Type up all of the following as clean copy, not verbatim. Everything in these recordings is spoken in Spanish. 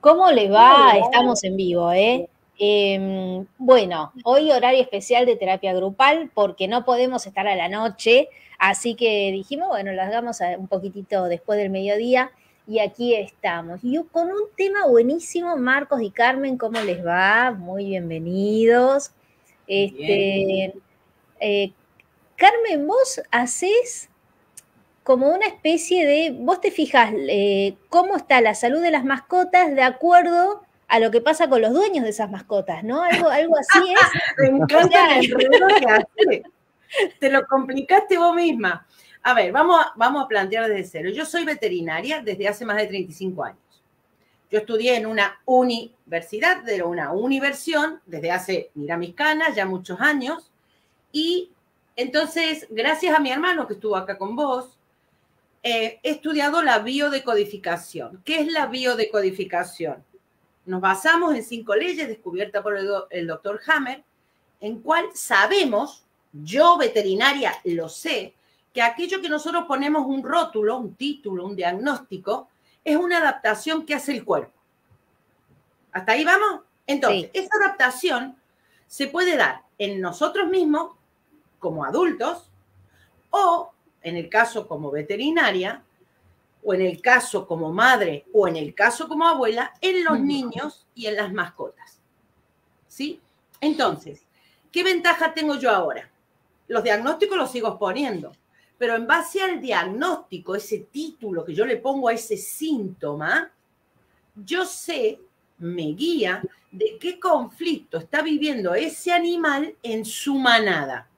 ¿Cómo les va? Estamos en vivo, ¿eh? Bueno, hoy horario especial de terapia grupal porque no podemos estar a la noche, así que dijimos, bueno, lo hagamos un poquitito después del mediodía y aquí estamos. Y con un tema buenísimo, Marcos y Carmen, ¿cómo les va? Muy bienvenidos. Bien. Carmen, vos hacés como una especie de, vos te fijas cómo está la salud de las mascotas de acuerdo a lo que pasa con los dueños de esas mascotas, ¿no? Algo así es. Me encanta el enredo que hace. Te lo complicaste vos misma. A ver, vamos a plantear desde cero. Yo soy veterinaria desde hace más de 35 años. Yo estudié en una universidad, de una universión, desde hace, mira mis canas, ya muchos años. Y entonces, gracias a mi hermano que estuvo acá con vos, he estudiado la biodecodificación. ¿Qué es la biodecodificación? Nos basamos en 5 leyes descubiertas por el doctor Hammer, en cual sabemos, yo veterinaria lo sé, que aquello que nosotros ponemos un rótulo, un título, un diagnóstico, es una adaptación que hace el cuerpo. ¿Hasta ahí vamos? Entonces, sí. Esa adaptación se puede dar en nosotros mismos, como adultos, o en el caso como veterinaria, o en el caso como madre, o en el caso como abuela, en los niños y en las mascotas. ¿Sí? Entonces, ¿qué ventaja tengo yo ahora? Los diagnósticos los sigo poniendo, pero en base al diagnóstico, ese título que yo le pongo a ese síntoma, yo sé, me guía de qué conflicto está viviendo ese animal en su manada.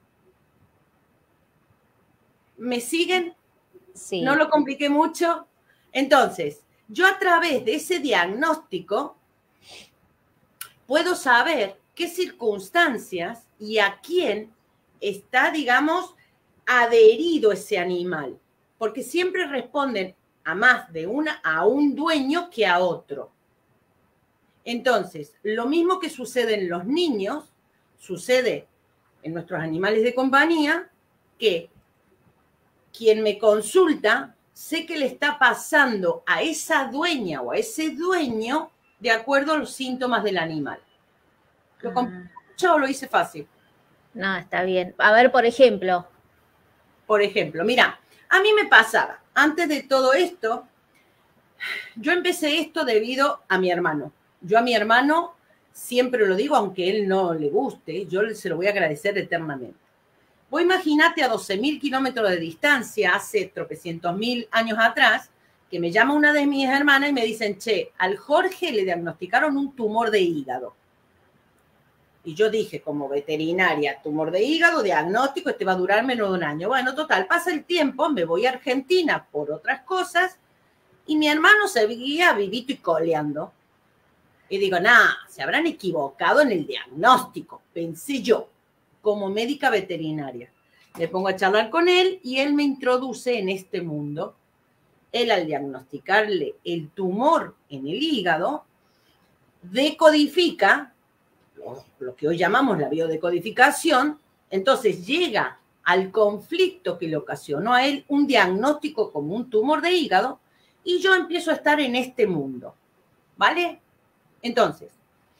¿Me siguen? Sí. ¿No lo compliqué mucho? Entonces, yo a través de ese diagnóstico puedo saber qué circunstancias y a quién está, digamos, adherido ese animal. Porque siempre responden a más de a un dueño que a otro. Entonces, lo mismo que sucede en los niños, sucede en nuestros animales de compañía, que quien me consulta, sé que le está pasando a esa dueña o a ese dueño de acuerdo a los síntomas del animal. ¿Lo compliqué o lo hice fácil? No, está bien. A ver, por ejemplo. Por ejemplo, mira, a mí me pasaba, antes de todo esto, yo empecé esto debido a mi hermano. Yo a mi hermano siempre lo digo, aunque él no le guste, yo se lo voy a agradecer eternamente. Vos imaginate a 12.000 kilómetros de distancia, hace tropecientos mil años atrás, que me llama una de mis hermanas y me dicen, che, al Jorge le diagnosticaron un tumor de hígado. Y yo dije, como veterinaria, tumor de hígado, diagnóstico, este va a durar menos de un año. Bueno, total, pasa el tiempo, me voy a Argentina por otras cosas, y mi hermano seguía vivito y coleando. Y digo, se habrán equivocado en el diagnóstico, pensé yo, como médica veterinaria. Me pongo a charlar con él y él me introduce en este mundo. Él, al diagnosticarle el tumor en el hígado, decodifica lo que hoy llamamos la biodecodificación. Entonces llega al conflicto que le ocasionó a él un diagnóstico como un tumor de hígado y yo empiezo a estar en este mundo, ¿vale? Entonces,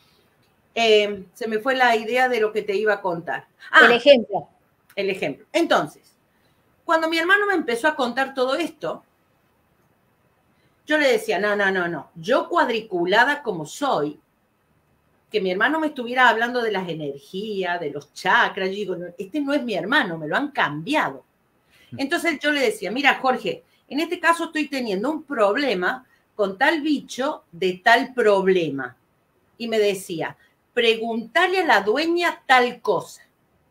se me fue la idea de lo que te iba a contar. El ejemplo. El ejemplo. Entonces, cuando mi hermano me empezó a contar todo esto, yo le decía, no. Yo cuadriculada como soy, que mi hermano me estuviera hablando de las energías, de los chakras, yo digo, no, este no es mi hermano, me lo han cambiado. Entonces yo le decía, mira, Jorge, en este caso estoy teniendo un problema con tal bicho de tal problema. Y me decía, preguntarle a la dueña tal cosa.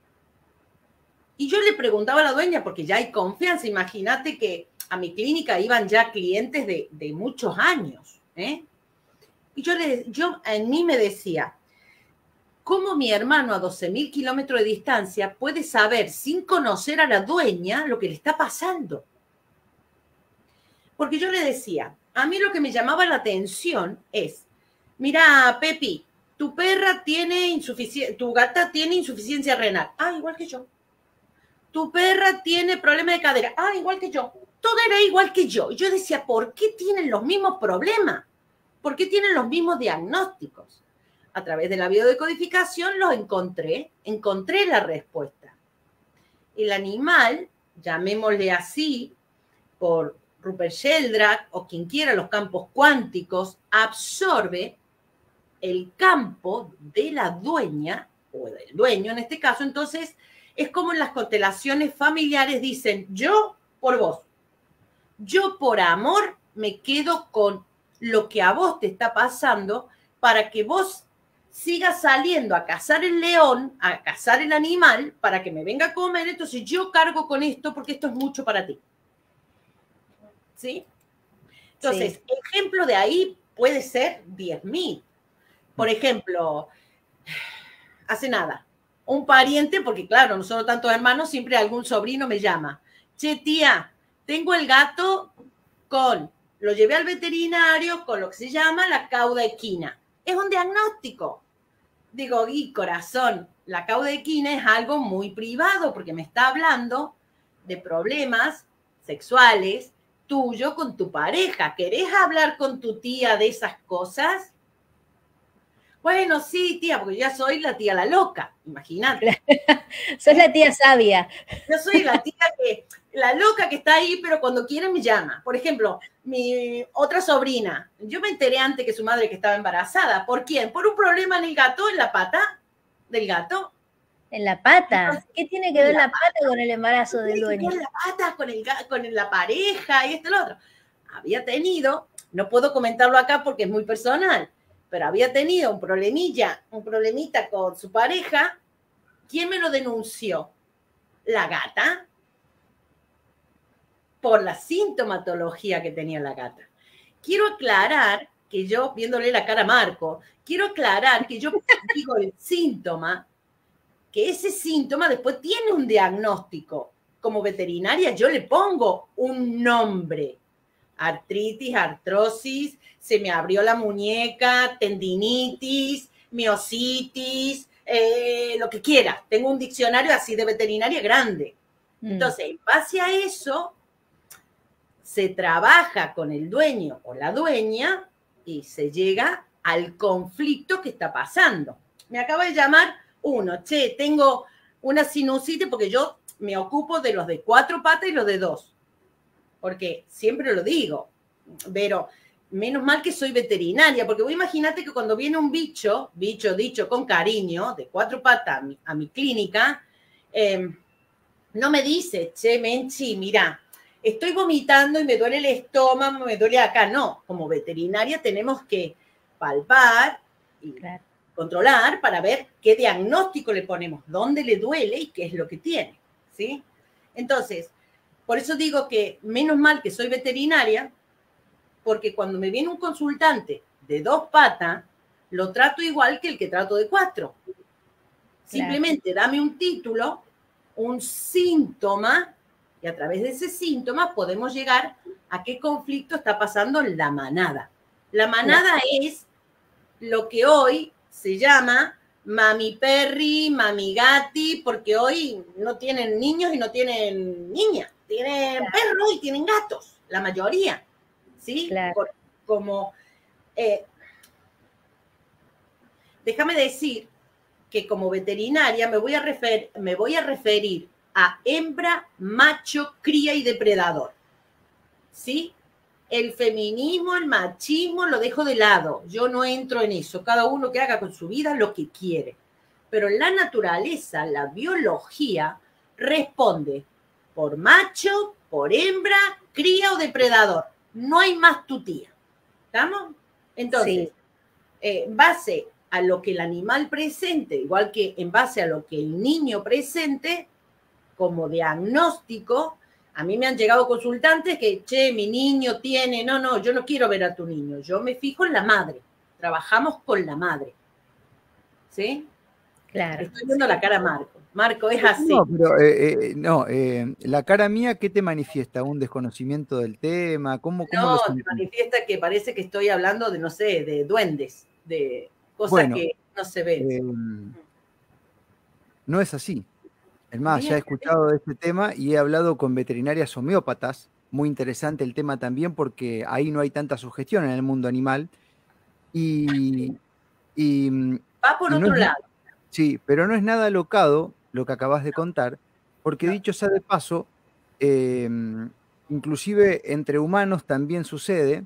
Y yo le preguntaba a la dueña, porque ya hay confianza, imagínate que a mi clínica iban ya clientes de muchos años, ¿eh? Y yo en mí me decía, ¿cómo mi hermano a 12.000 kilómetros de distancia puede saber sin conocer a la dueña lo que le está pasando? Porque yo le decía, a mí lo que me llamaba la atención es, mira, Pepi, tu perra tiene tu gata tiene insuficiencia renal. Igual que yo. Tu perra tiene problema de cadera. Igual que yo. Todo era igual que yo. Y yo decía, ¿por qué tienen los mismos problemas? ¿Por qué tienen los mismos diagnósticos? A través de la biodecodificación los encontré la respuesta. El animal, llamémosle así, por Rupert Sheldrake o quien quiera los campos cuánticos, absorbe el campo de la dueña, o del dueño en este caso. Entonces, es como en las constelaciones familiares dicen, yo por vos, yo por amor me quedo con lo que a vos te está pasando para que vos sigas saliendo a cazar el león, a cazar el animal, para que me venga a comer, entonces yo cargo con esto porque esto es mucho para ti. ¿Sí? Entonces, sí. Ejemplo de ahí puede ser 10.000. Por ejemplo, hace nada, un pariente, porque claro, nosotros tantos hermanos, siempre algún sobrino me llama. Che, tía, tengo el gato lo llevé al veterinario con lo que se llama la cauda equina. Es un diagnóstico. Digo, y corazón, la cauda equina es algo muy privado porque me está hablando de problemas sexuales tuyo con tu pareja. ¿Querés hablar con tu tía de esas cosas? Bueno, sí, tía, porque ya soy la tía la loca, imagínate. Sos la tía sabia. Yo soy la tía la loca que está ahí, pero cuando quiere me llama. Por ejemplo, mi otra sobrina, yo me enteré antes que su madre que estaba embarazada. ¿Por quién? Por un problema en el gato, en la pata del gato. ¿En la pata? Entonces, ¿qué tiene que ver la pata con el embarazo del dueño? La pata con la pareja y esto y lo otro. Había tenido, no puedo comentarlo acá porque es muy personal, pero había tenido un problemita con su pareja. ¿Quién me lo denunció? La gata. Por la sintomatología que tenía la gata. Quiero aclarar que yo, viéndole la cara a Marco, quiero aclarar que yo digo el síntoma, que ese síntoma después tiene un diagnóstico. Como veterinaria yo le pongo un nombre. Artritis, artrosis, se me abrió la muñeca, tendinitis, miositis, lo que quiera. Tengo un diccionario así de veterinaria grande. Entonces, en base a eso, se trabaja con el dueño o la dueña y se llega al conflicto que está pasando. Me acaba de llamar uno, che, tengo una sinusitis porque yo me ocupo de los de 4 patas y los de 2. Porque siempre lo digo, pero menos mal que soy veterinaria, porque vos imagínate que cuando viene un bicho dicho con cariño, de 4 patas a mi clínica, no me dice, che, Menchi, mira, estoy vomitando y me duele el estómago, me duele acá. No, como veterinaria tenemos que palpar y controlar para ver qué diagnóstico le ponemos, dónde le duele y qué es lo que tiene, ¿sí? Entonces, por eso digo que menos mal que soy veterinaria, porque cuando me viene un consultante de 2 patas, lo trato igual que el que trato de 4. Simplemente dame un título, un síntoma, y a través de ese síntoma podemos llegar a qué conflicto está pasando en la manada. La manada es lo que hoy se llama mami perri, mami gati, porque hoy no tienen niños y no tienen niñas, tienen perros y tienen gatos, la mayoría, ¿sí? Déjame decir que como veterinaria me voy a referir a hembra, macho, cría y depredador. ¿Sí? El feminismo, el machismo lo dejo de lado. Yo no entro en eso. Cada uno que haga con su vida lo que quiere. Pero la naturaleza, la biología, responde por macho, por hembra, cría o depredador. No hay más tutía. ¿Estamos? Entonces, en base a lo que el animal presente, igual que en base a lo que el niño presente, como diagnóstico, a mí me han llegado consultantes que, che, mi niño tiene, no, yo no quiero ver a tu niño, yo me fijo en la madre, trabajamos con la madre, ¿sí? Claro. Estoy viendo la cara a Marco. Marco, es así. No, pero la cara mía, ¿qué te manifiesta? ¿Un desconocimiento del tema? ¿Cómo no, te manifiesta que parece que estoy hablando de, no sé, de duendes, de cosas que no se ven. No es así. Es más, ya he escuchado de este tema y he hablado con veterinarias homeópatas. Muy interesante el tema también porque ahí no hay tanta sugestión en el mundo animal. Y, y, Va por y no otro es, lado. sí, pero no es nada alocado lo que acabas de contar, porque dicho sea de paso, eh, inclusive entre humanos también sucede,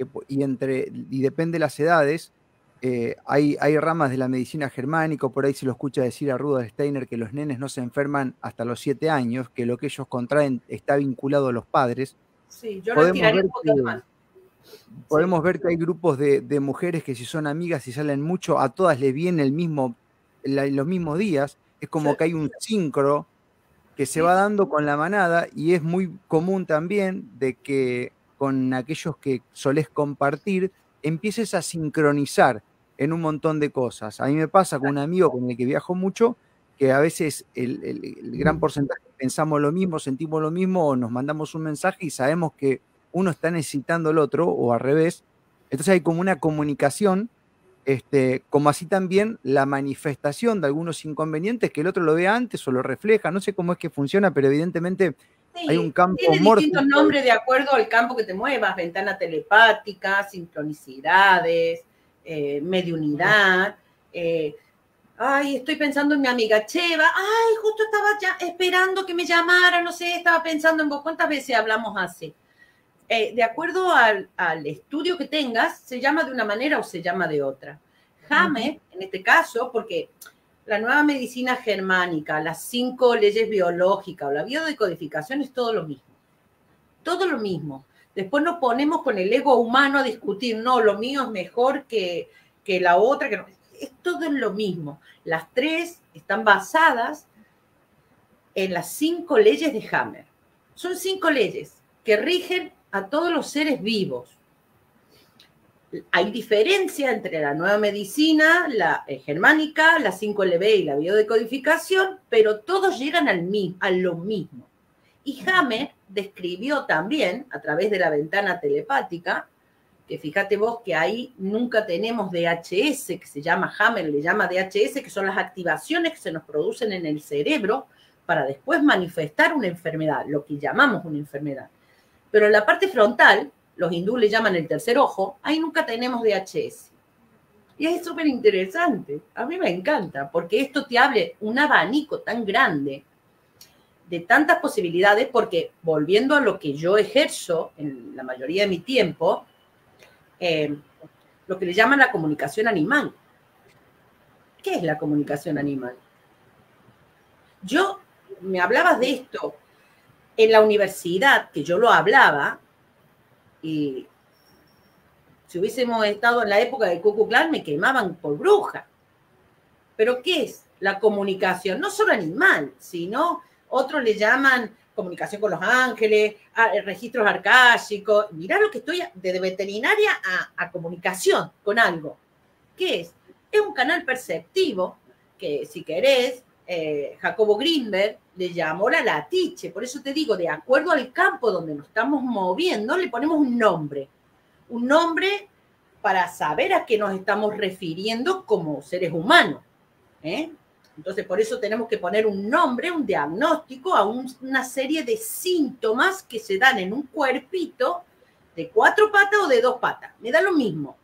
y depende de las edades, hay ramas de la medicina germánica, por ahí se lo escucha decir a Rudolf Steiner que los nenes no se enferman hasta los 7 años, que lo que ellos contraen está vinculado a los padres. Sí, yo lo Podemos tiraría ver un poquito más. podemos ver que hay grupos de mujeres que si son amigas y salen mucho, a todas les viene los mismos días. Es como Sí, que hay un síncro que se sí, va sí. dando con la manada y es muy común también de que con aquellos que solés compartir empieces a sincronizar en un montón de cosas. A mí me pasa con un amigo con el que viajo mucho que a veces el gran porcentaje pensamos lo mismo, sentimos lo mismo o nos mandamos un mensaje y sabemos que uno está necesitando el otro o al revés. Entonces hay como una comunicación, como así también la manifestación de algunos inconvenientes que el otro lo ve antes o lo refleja. No sé cómo es que funciona, pero evidentemente hay un Sí, campo tiene distintos mórfico. nombres de acuerdo al campo que te muevas, ventana telepática, sincronicidades, mediunidad. Ay, estoy pensando en mi amiga Cheva. Ay, justo estaba ya esperando que me llamara, no sé, estaba pensando en vos. ¿Cuántas veces hablamos así? De acuerdo al estudio que tengas, se llama de una manera o se llama de otra. Hammer, en este caso, porque la nueva medicina germánica, las 5 leyes biológicas o la biodecodificación es todo lo mismo. Todo lo mismo. Después nos ponemos con el ego humano a discutir, no, lo mío es mejor que la otra, que no. Es todo lo mismo. Las 3 están basadas en las 5 leyes de Hammer. Son 5 leyes que rigen a todos los seres vivos. Hay diferencia entre la nueva medicina, la germánica, la 5LB y la biodecodificación, pero todos llegan a lo mismo. Y Hammer describió también, a través de la ventana telepática, que fíjate vos que ahí nunca tenemos DHS, que se llama Hammer, le llama DHS, que son las activaciones que se nos producen en el cerebro para después manifestar una enfermedad, lo que llamamos una enfermedad. Pero en la parte frontal, los hindúes le llaman el tercer ojo, ahí nunca tenemos DHS. Y es súper interesante, a mí me encanta, porque esto te abre un abanico tan grande de tantas posibilidades, porque volviendo a lo que yo ejerzo en la mayoría de mi tiempo, lo que le llaman la comunicación animal. ¿Qué es la comunicación animal? Yo me hablabas de esto en la universidad, que yo lo hablaba, y si hubiésemos estado en la época de Ku Klux Klan, me quemaban por bruja. ¿Pero qué es la comunicación? No solo animal, sino otros le llaman comunicación con los ángeles, registros arcásicos. Mirá lo que estoy de veterinaria a comunicación con algo. ¿Qué es? Es un canal perceptivo que, si querés, Jacobo Greenberg le llamó la latiche. Por eso te digo, de acuerdo al campo donde nos estamos moviendo, le ponemos un nombre. Un nombre para saber a qué nos estamos refiriendo como seres humanos. Entonces, por eso tenemos que poner un nombre, un diagnóstico a una serie de síntomas que se dan en un cuerpito de 4 patas o de 2 patas. Me da lo mismo.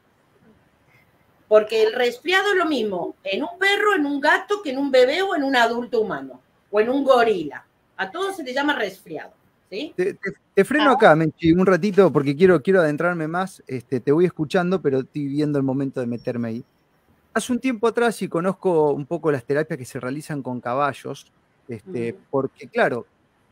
Porque el resfriado es lo mismo en un perro, en un gato, que en un bebé o en un adulto humano. O en un gorila. A todos se le llama resfriado. ¿Sí? Te freno acá, Menchi, un ratito, porque quiero adentrarme más. Te voy escuchando, pero estoy viendo el momento de meterme ahí. Hace un tiempo atrás, y conozco un poco las terapias que se realizan con caballos, porque claro,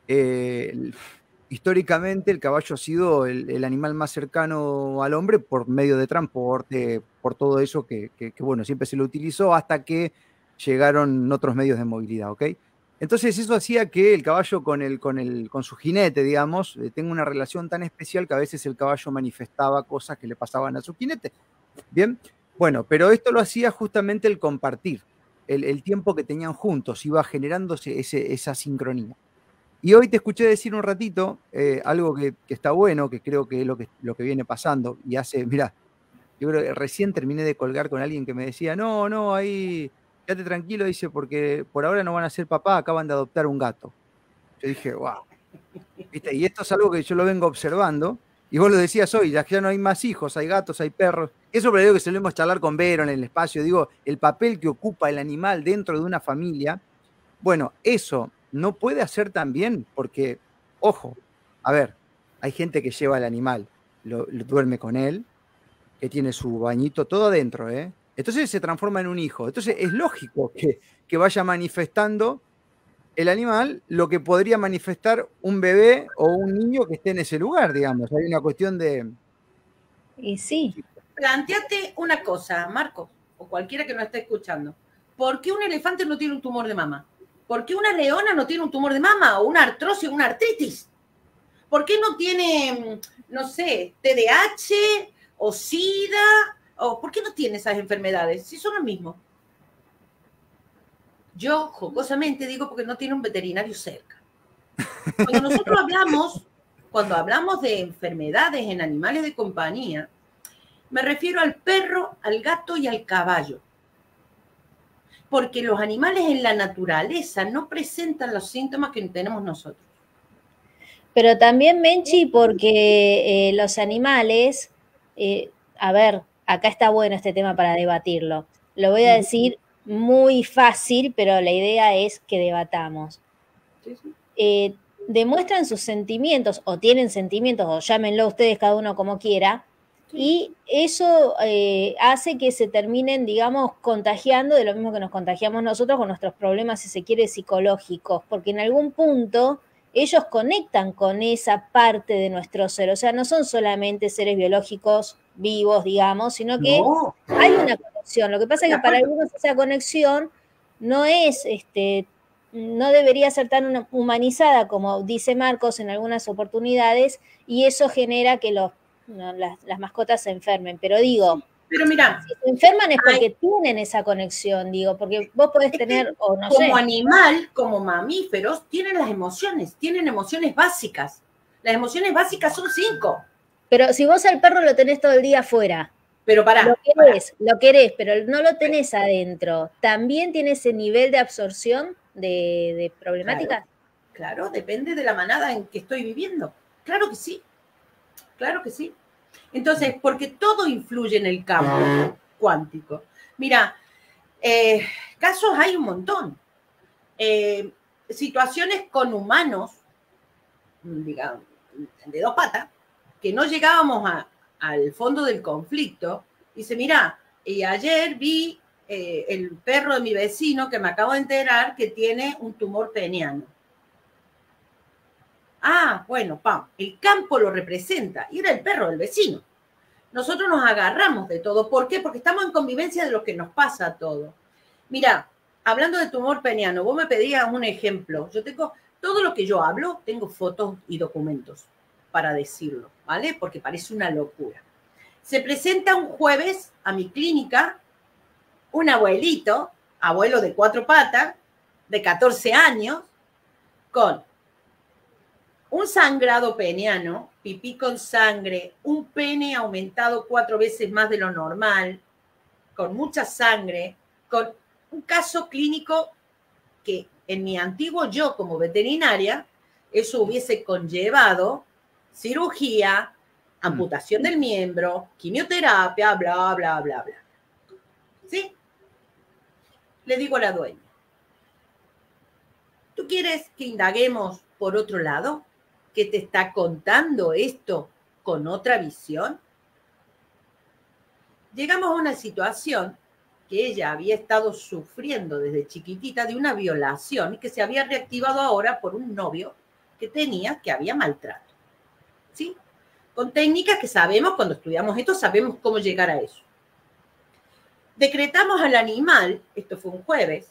históricamente el caballo ha sido el animal más cercano al hombre por medio de transporte, por todo eso que bueno, siempre se lo utilizó hasta que llegaron otros medios de movilidad, ¿ok? Entonces eso hacía que el caballo con su jinete, digamos, tenga una relación tan especial que a veces el caballo manifestaba cosas que le pasaban a su jinete. Bien, bueno, pero esto lo hacía justamente el compartir, el tiempo que tenían juntos, iba generándose esa sincronía. Y hoy te escuché decir un ratito algo que está bueno, que creo que es lo que viene pasando, y mirá, yo creo que recién terminé de colgar con alguien que me decía, no, ahí, quédate tranquilo, dice, porque por ahora no van a ser papá, acaban de adoptar un gato. Yo dije, wow, ¿viste? Y esto es algo que yo lo vengo observando, Y vos lo decías hoy, ya no hay más hijos, hay gatos, hay perros. Eso pero digo que solemos charlar con Vero en el espacio. Digo, el papel que ocupa el animal dentro de una familia. Bueno, eso no puede hacer también, porque, ojo, a ver, hay gente que lleva al animal, lo duerme con él, que tiene su bañito todo adentro, ¿eh? Entonces se transforma en un hijo. Entonces es lógico que vaya manifestando el animal lo que podría manifestar un bebé o un niño que esté en ese lugar, digamos. Hay una cuestión de... Y sí. Planteate una cosa, Marco, o cualquiera que nos esté escuchando. ¿Por qué un elefante no tiene un tumor de mama? ¿Por qué una leona no tiene un tumor de mama o una artrosis o una artritis? ¿Por qué no tiene, no sé, TDAH o SIDA? ¿O por qué no tiene esas enfermedades? Si son lo mismo. Yo jocosamente digo porque no tiene un veterinario cerca. Cuando nosotros hablamos de enfermedades en animales de compañía, me refiero al perro, al gato y al caballo. Porque los animales en la naturaleza no presentan los síntomas que tenemos nosotros. Pero también, Menchi, porque los animales, a ver, acá está bueno este tema para debatirlo. Lo voy a decir muy fácil, pero la idea es que debatamos. Sí, sí. Demuestran sus sentimientos, o tienen sentimientos, o llámenlo ustedes cada uno como quiera, sí. Y eso hace que se terminen, digamos, contagiando de lo mismo que nos contagiamos nosotros con nuestros problemas, si se quiere, psicológicos, porque en algún punto ellos conectan con esa parte de nuestro ser, o sea, no son solamente seres biológicos vivos, digamos, sino que hay una conexión. Lo que pasa es que para algunos esa conexión no es, no debería ser tan humanizada como dice Marcos en algunas oportunidades, y eso genera que las mascotas se enfermen. Pero digo, pero mira, si se enferman es porque tienen esa conexión, digo, porque vos podés tener, o no sé. Como animal, como mamíferos, tienen emociones básicas. Las emociones básicas son 5. Pero si vos al perro lo tenés todo el día afuera, pero lo querés, pero no lo tenés adentro, ¿también tiene ese nivel de absorción de problemáticas? Claro, depende de la manada en que estoy viviendo. Claro que sí. Claro que sí. Entonces, porque todo influye en el campo cuántico. Mira, casos hay un montón. Situaciones con humanos, digamos, de 2 patas, que no llegábamos al fondo del conflicto. Dice, mira, y ayer vi el perro de mi vecino que me acabo de enterar que tiene un tumor peniano. Ah, bueno, el campo lo representa y era el perro del vecino. Nosotros nos agarramos de todo. ¿Por qué? Porque estamos en convivencia de lo que nos pasa a todo. Mira, hablando de tumor peniano, vos me pedías un ejemplo. Yo tengo, todo lo que yo hablo, tengo fotos y documentos para decirlo, ¿vale? Porque parece una locura. Se presenta un jueves a mi clínica un abuelito, abuelo de 4 patas, de 14 años, con un sangrado peniano, pipí con sangre, un pene aumentado 4 veces más de lo normal, con mucha sangre, con un caso clínico que en mi antiguo yo como veterinaria, eso hubiese conllevado cirugía, amputación del miembro, quimioterapia, bla, bla, bla, bla. ¿Sí? Le digo a la dueña, ¿tú quieres que indaguemos por otro lado? ¿Que te está contando esto con otra visión? Llegamos a una situación que ella había estado sufriendo desde chiquitita de una violación y que se había reactivado ahora por un novio que tenía, que había maltrato. ¿Sí? Con técnicas que sabemos, cuando estudiamos esto, sabemos cómo llegar a eso. Decretamos al animal, esto fue un jueves,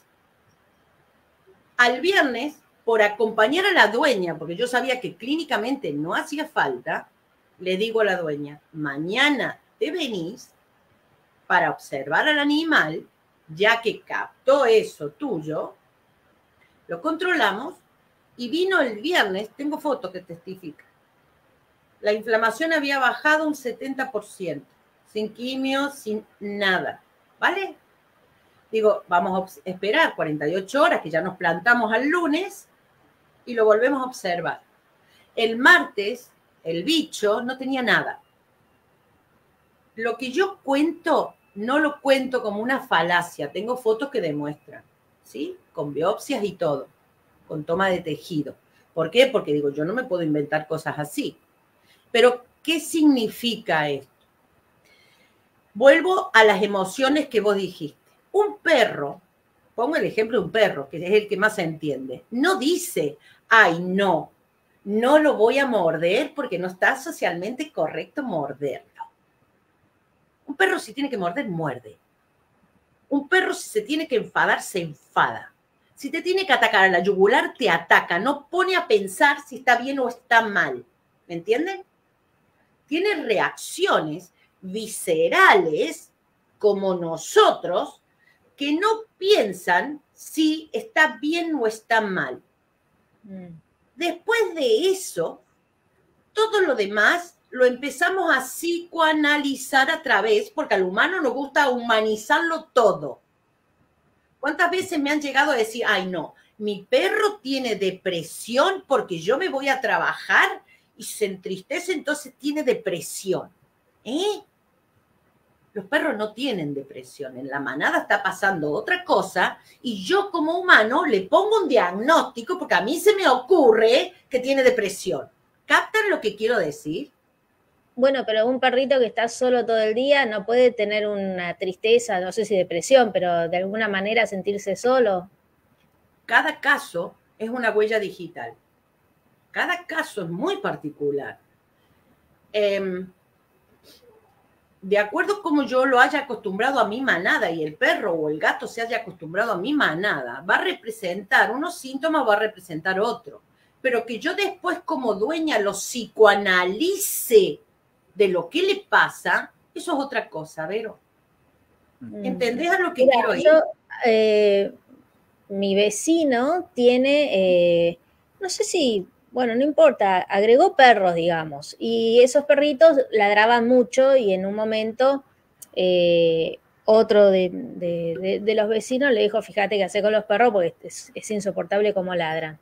al viernes, por acompañar a la dueña, porque yo sabía que clínicamente no hacía falta, le digo a la dueña, mañana te venís para observar al animal, ya que captó eso tuyo, lo controlamos y vino el viernes, tengo fotos que testifican. La inflamación había bajado un 70%, sin quimio, sin nada, ¿vale? Digo, vamos a esperar 48 horas, que ya nos plantamos al lunes, y lo volvemos a observar. El martes el bicho no tenía nada. Lo que yo cuento, no lo cuento como una falacia. Tengo fotos que demuestran, ¿sí? Con biopsias y todo, con toma de tejido. ¿Por qué? Porque digo, yo no me puedo inventar cosas así. Pero, ¿qué significa esto? Vuelvo a las emociones que vos dijiste. Un perro, pongo el ejemplo de un perro, que es el que más se entiende, no dice, ay, no lo voy a morder porque no está socialmente correcto morderlo. Un perro si tiene que morder, muerde. Un perro si se tiene que enfadar, se enfada. Si te tiene que atacar a la yugular, te ataca. No pone a pensar si está bien o está mal. ¿Me entienden? Tiene reacciones viscerales como nosotros que no piensan si está bien o está mal. Después de eso, todo lo demás lo empezamos a psicoanalizar a través, porque al humano nos gusta humanizarlo todo. ¿Cuántas veces me han llegado a decir, ay no, mi perro tiene depresión porque yo me voy a trabajar y se entristece, entonces tiene depresión? Los perros no tienen depresión, en la manada está pasando otra cosa y yo como humano le pongo un diagnóstico porque a mí se me ocurre que tiene depresión. ¿Captan lo que quiero decir? Bueno, pero un perrito que está solo todo el día no puede tener una tristeza, no sé si depresión, pero de alguna manera sentirse solo. Cada caso es una huella digital. Cada caso es muy particular. De acuerdo a cómo yo lo haya acostumbrado a mi manada y el perro o el gato se haya acostumbrado a mi manada, va a representar unos síntomas, va a representar otro. Pero que yo después como dueña lo psicoanalice de lo que le pasa, eso es otra cosa, Vero. ¿Entendés a lo que quiero ir? Mi vecino tiene, no sé si, bueno, no importa, agregó perros, digamos, y esos perritos ladraban mucho y en un momento otro de los vecinos le dijo, fíjate qué hace con los perros porque es insoportable cómo ladran.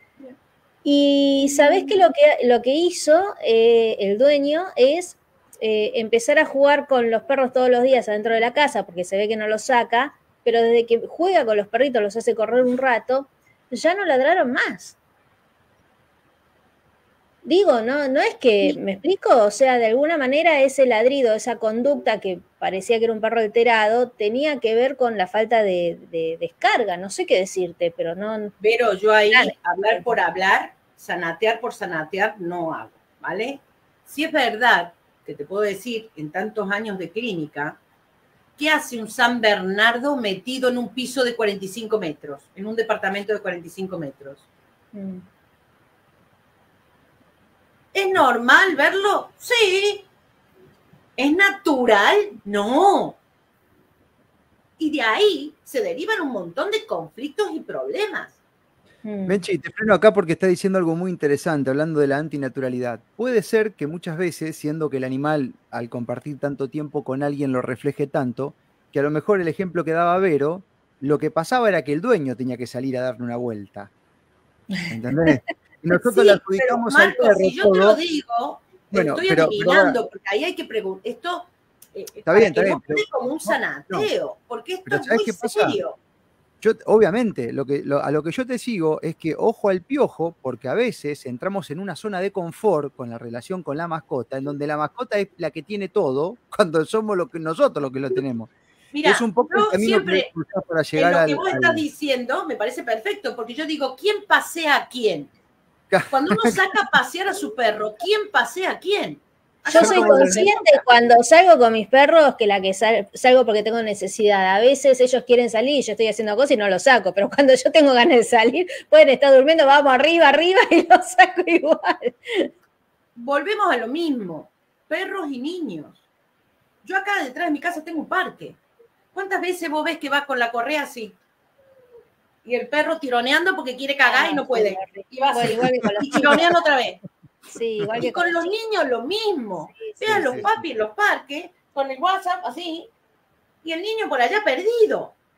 Y ¿sabés que lo que hizo el dueño es empezar a jugar con los perros todos los días adentro de la casa, porque se ve que no los saca, pero desde que juega con los perritos, los hace correr un rato, ya no ladraron más. Digo, no es que, ¿me explico? O sea, de alguna manera ese ladrido, esa conducta que parecía que era un perro alterado, tenía que ver con la falta de descarga, no sé qué decirte, pero no... Pero yo ahí, hablar por hablar, sanatear por sanatear, no hago, ¿vale? Si es verdad que te puedo decir, en tantos años de clínica, ¿qué hace un San Bernardo metido en un piso de 45 metros, en un departamento de 45 metros? ¿Es normal verlo? Sí. ¿Es natural? No. Y de ahí se derivan un montón de conflictos y problemas. Menchi, te freno acá porque está diciendo algo muy interesante, hablando de la antinaturalidad. Puede ser que muchas veces, siendo que el animal, al compartir tanto tiempo con alguien, lo refleje tanto, que a lo mejor el ejemplo que daba Vero, lo que pasaba era que el dueño tenía que salir a darle una vuelta. ¿Entendés? Y nosotros sí, le adjudicamos pero, Marco, al perro. Si yo te lo digo, bueno, estoy adivinando, porque ahí hay que preguntar. Esto está bien, está bien. No como un sanateo, porque esto es muy serio. Obviamente, a lo que yo te sigo es que ojo al piojo, porque a veces entramos en una zona de confort con la relación con la mascota, en donde la mascota es la que tiene todo, cuando somos nosotros los que lo tenemos. Mira, es un poco yo el camino siempre, que para llegar en lo que vos estás diciendo, me parece perfecto, porque yo digo, ¿quién pasea a quién? Cuando uno saca a pasear a su perro, ¿quién pasea a quién? Yo soy consciente cuando salgo con mis perros que la que salgo porque tengo necesidad. A veces ellos quieren salir y yo estoy haciendo cosas y no los saco, pero cuando yo tengo ganas de salir, pueden estar durmiendo, vamos arriba y los saco igual. Volvemos a lo mismo, perros y niños. Yo acá detrás de mi casa tengo un parque. ¿Cuántas veces vos ves que vas con la correa así? Y el perro tironeando porque quiere cagar y no puede. Y va así, y tironeando otra vez. Sí, igual que y con los niños lo mismo. Vean los papis en los parques, con el WhatsApp así, y el niño por allá perdido.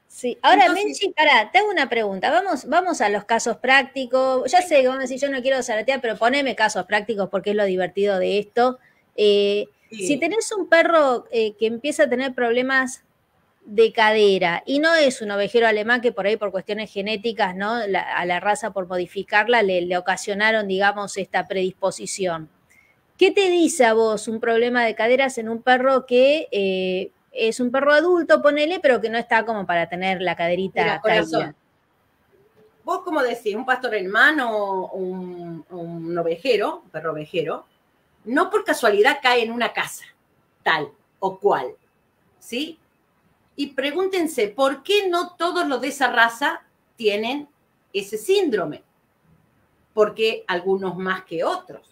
Sí, ahora Entonces, Menchi, pará, te hago una pregunta. Vamos a los casos prácticos. Ya sé que vamos a decir, yo no quiero zaratear, pero poneme casos prácticos porque es lo divertido de esto. Si tenés un perro que empieza a tener problemas de cadera y no es un ovejero alemán que por ahí por cuestiones genéticas, ¿no? A la raza por modificarla le ocasionaron, digamos, esta predisposición. ¿Qué te dice a vos un problema de caderas en un perro que es un perro adulto, ponele, pero que no está como para tener la caderita mira, caída? corazón, vos como decís, un pastor alemán o un ovejero, un perro ovejero, no por casualidad cae en una casa, tal o cual, ¿sí? Y pregúntense, ¿por qué no todos los de esa raza tienen ese síndrome? Porque algunos más que otros.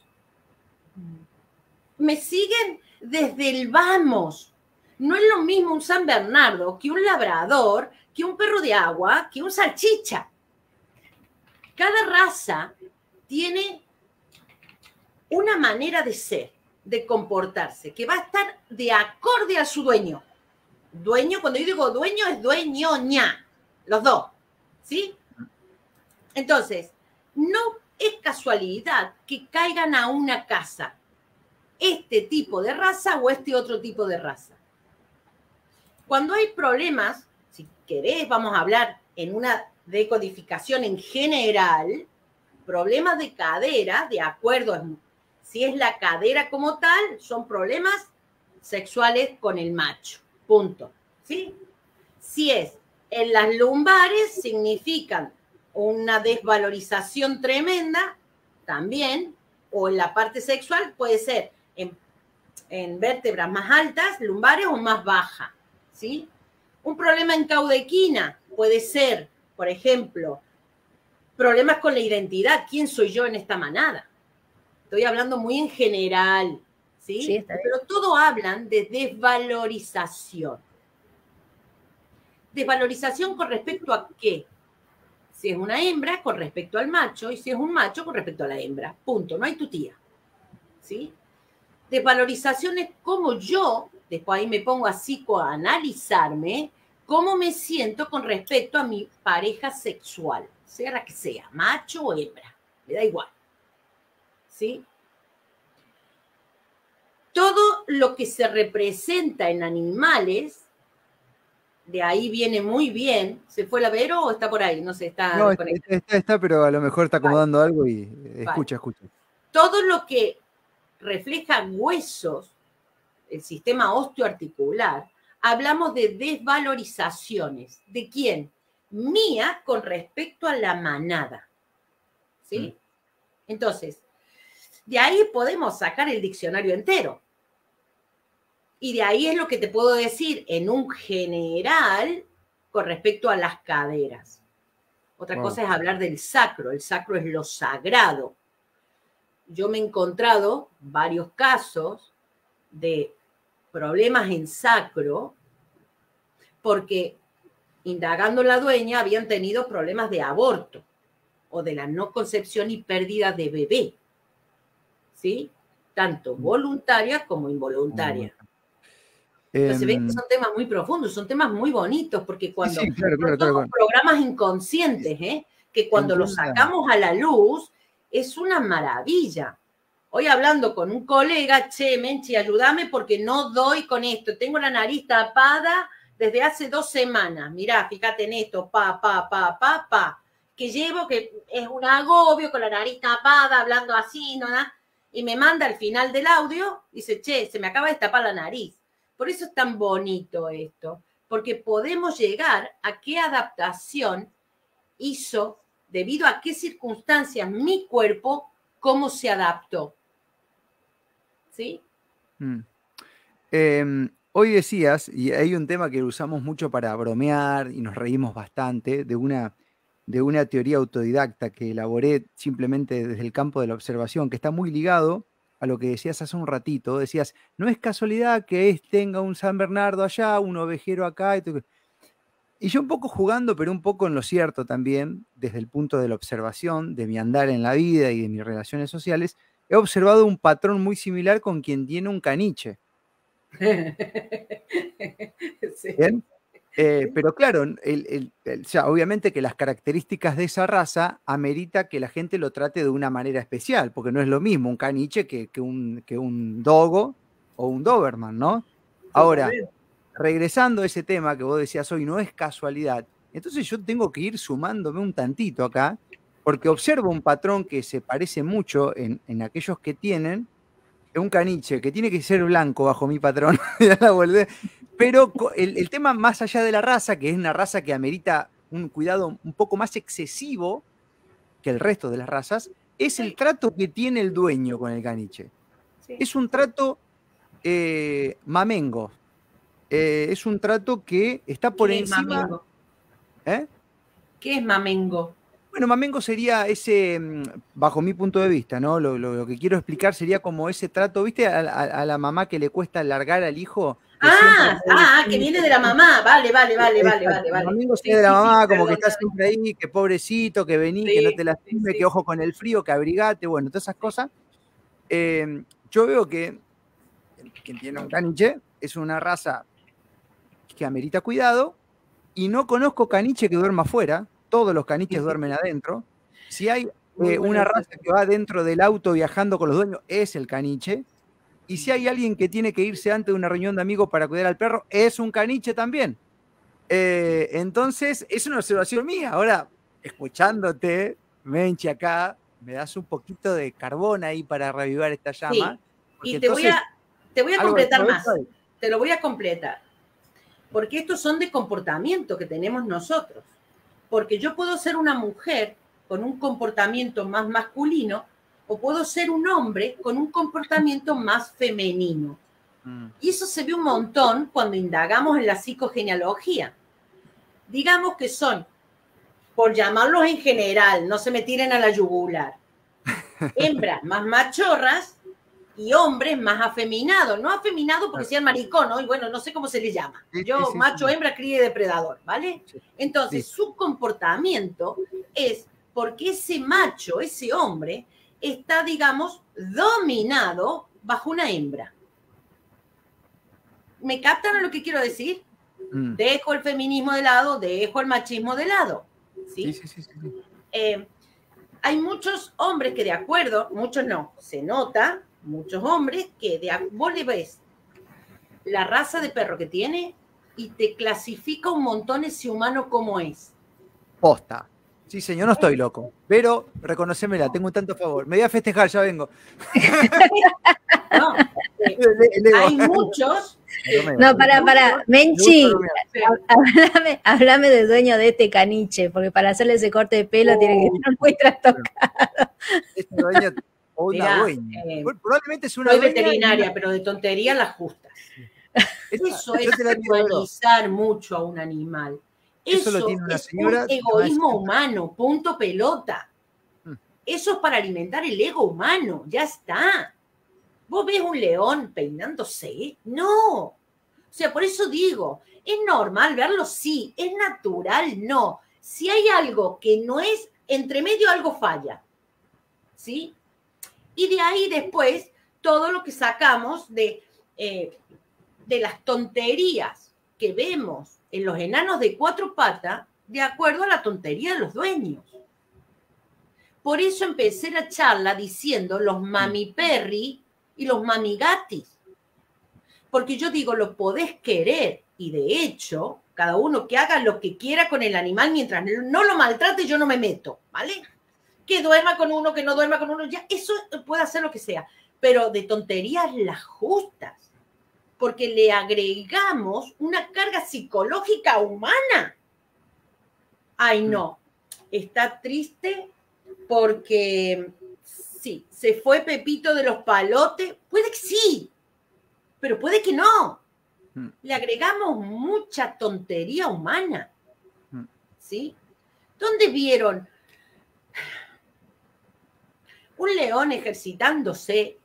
¿Me siguen? Desde el vamos. No es lo mismo un San Bernardo que un labrador, que un perro de agua, que un salchicha. Cada raza tiene una manera de ser, de comportarse, que va a estar de acorde a su dueño. Dueño, cuando yo digo dueño, es dueño, ña, los dos, ¿sí? Entonces, no es casualidad que caigan a una casa este tipo de raza o este otro tipo de raza. Cuando hay problemas, si querés, vamos a hablar en una decodificación en general, problemas de cadera, de acuerdo, si es la cadera como tal, son problemas sexuales con el macho, punto, ¿sí? Si es en las lumbares, significan una desvalorización tremenda, también, o en la parte sexual, puede ser en vértebras más altas, lumbares o más bajas, ¿sí? Un problema en caudequina puede ser, por ejemplo, problemas con la identidad, ¿quién soy yo en esta manada? Estoy hablando muy en general, ¿sí? Sí, está bien. Pero todo hablan de desvalorización. ¿Desvalorización con respecto a qué? Si es una hembra, con respecto al macho, y si es un macho, con respecto a la hembra. Punto, no hay tutía, ¿sí? Desvalorización es como yo, después ahí me pongo a psicoanalizarme, cómo me siento con respecto a mi pareja sexual, sea la que sea, macho o hembra, me da igual, ¿sí? Todo lo que se representa en animales, de ahí viene muy bien. ¿Se fue la Vero o está por ahí? No sé, está No, desconectada. está, pero a lo mejor está acomodando algo y Vale. escucha. Todo lo que refleja huesos, el sistema osteoarticular, hablamos de desvalorizaciones. ¿De quién? Mía con respecto a la manada. ¿Sí? Entonces, de ahí podemos sacar el diccionario entero. Y de ahí es lo que te puedo decir en un general con respecto a las caderas. Otra cosa es hablar del sacro. El sacro es lo sagrado. Yo me he encontrado varios casos de problemas en sacro porque indagando la dueña habían tenido problemas de aborto o de la no concepción y pérdida de bebé, ¿sí? Tanto voluntaria como involuntaria. Entonces ven que son temas muy profundos, son temas muy bonitos, porque cuando sí, claro. programas inconscientes, que cuando los sacamos a la luz es una maravilla. Hoy hablando con un colega, che, Menchi, ayúdame porque no doy con esto. Tengo la nariz tapada desde hace 2 semanas. Mirá, fíjate en esto, que llevo, que es un agobio con la nariz tapada, hablando así, ¿no? Y me manda al final del audio, dice, che, se me acaba de tapar la nariz. Por eso es tan bonito esto, porque podemos llegar a qué adaptación hizo, debido a qué circunstancias mi cuerpo, cómo se adaptó. ¿Sí? Hoy decías, y hay un tema que usamos mucho para bromear y nos reímos bastante, de una teoría autodidacta que elaboré simplemente desde el campo de la observación, que está muy ligado a lo que decías hace un ratito. Decías, no es casualidad que tenga un San Bernardo allá, un ovejero acá. Y yo un poco jugando, pero un poco en lo cierto también, desde el punto de la observación, de mi andar en la vida y de mis relaciones sociales, he observado un patrón muy similar con quien tiene un caniche. Sí. ¿Bien? Pero claro, o sea, obviamente que las características de esa raza amerita que la gente lo trate de una manera especial, porque no es lo mismo un caniche que un dogo o un doberman, ¿no? Ahora, regresando a ese tema que vos decías hoy, no es casualidad. Entonces yo tengo que ir sumándome un tantito acá, porque observo un patrón que se parece mucho en aquellos que tienen un caniche, que tiene que ser blanco bajo mi patrón, ya la volvé. Pero el tema más allá de la raza, que es una raza que amerita un cuidado un poco más excesivo que el resto de las razas, es el trato que tiene el dueño con el caniche. Sí. Es un trato mamengo. Es un trato que está por encima. ¿Qué es mamengo? Bueno, mamengo sería ese, bajo mi punto de vista, ¿no? Lo que quiero explicar sería como ese trato, ¿viste? A la mamá que le cuesta largar al hijo. Que viene de la mamá. Vale. Mamengo sería de la mamá, como que está siempre ahí, que pobrecito, que vení, que no te lastime, que ojo con el frío, que abrigate, bueno, todas esas cosas. Yo veo que quien tiene un caniche es una raza que amerita cuidado, y no conozco caniche que duerma afuera. Todos los caniches duermen adentro. Si hay una raza que va dentro del auto viajando con los dueños, es el caniche. Y si hay alguien que tiene que irse antes de una reunión de amigos para cuidar al perro, es un caniche también. Entonces, es una observación mía. Ahora, escuchándote, Menchi, acá, me das un poquito de carbón ahí para revivar esta llama. Sí. Y te voy a completar más. Te lo voy a completar. Porque estos son de comportamiento que tenemos nosotros. Porque yo puedo ser una mujer con un comportamiento más masculino o puedo ser un hombre con un comportamiento más femenino. Y eso se ve un montón cuando indagamos en la psicogenealogía. Digamos que son, por llamarlos en general, no se me tiren a la yugular, hembras más machorras y hombres más afeminados. No afeminados porque sean maricón, ¿no? Y bueno, no sé cómo se les llama. Yo, macho, hembra, cría y depredador, ¿vale? Entonces, su comportamiento es porque ese macho, ese hombre, está, digamos, dominado bajo una hembra. ¿Me captan a lo que quiero decir? Dejo el feminismo de lado, dejo el machismo de lado. ¿Sí? Hay muchos hombres que de acuerdo, muchos no, se nota, muchos hombres que vos le ves la raza de perro que tiene y te clasifica un montón ese humano como es. Posta. Sí, señor, no estoy loco. Pero reconocémela, tengo un tanto favor. Me voy a festejar, ya vengo. No, hay muchos. No, para. Menchi, háblame del dueño de este caniche, porque para hacerle ese corte de pelo tiene que estar muy trastocado. Este dueño o una dueña. Probablemente es una dueña. Soy veterinaria, pero de tontería las justas. Eso es humanizar mucho a un animal. Eso lo tiene una señora, un egoísmo humano, punto pelota. Eso es para alimentar el ego humano, ya está. ¿Vos ves un león peinándose? No. O sea, por eso digo, ¿es normal verlo? Sí. ¿Es natural? No. Si hay algo que no es, entre medio algo falla. ¿Sí? Y de ahí después, todo lo que sacamos de las tonterías que vemos en los enanos de 4 patas, de acuerdo a la tontería de los dueños. Por eso empecé la charla diciendo los mamiperri y los mamigatis. Porque yo digo, lo podés querer, y de hecho, cada uno que haga lo que quiera con el animal mientras no lo maltrate, yo no me meto, ¿vale? Que duerma con uno, que no duerma con uno, ya, eso puede hacer lo que sea, pero de tonterías las justas. Porque le agregamos una carga psicológica humana. Ay, no, está triste porque sí, se fue Pepito de los Palotes. Puede que sí, pero puede que no. Le agregamos mucha tontería humana. ¿Sí? ¿Dónde vieron un león ejercitándose?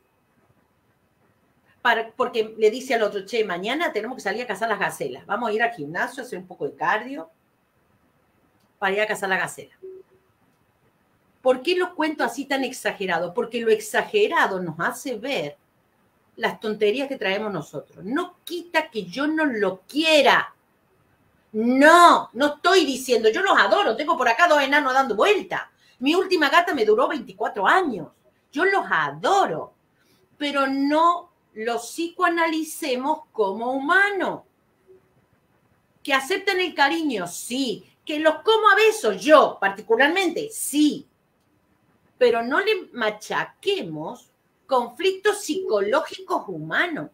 Porque le dice al otro, che, mañana tenemos que salir a cazar las gacelas. Vamos a ir al gimnasio, a hacer un poco de cardio para ir a cazar la gacela. ¿Por qué lo cuento así tan exagerado? Porque lo exagerado nos hace ver las tonterías que traemos nosotros. No quita que yo no lo quiera, No, no estoy diciendo, yo los adoro, tengo por acá 2 enanos dando vuelta. Mi última gata me duró 24 años. Yo los adoro, pero no los psicoanalicemos como humanos. Que acepten el cariño, sí. Que los como a besos, yo particularmente, sí. Pero no le machaquemos conflictos psicológicos humanos.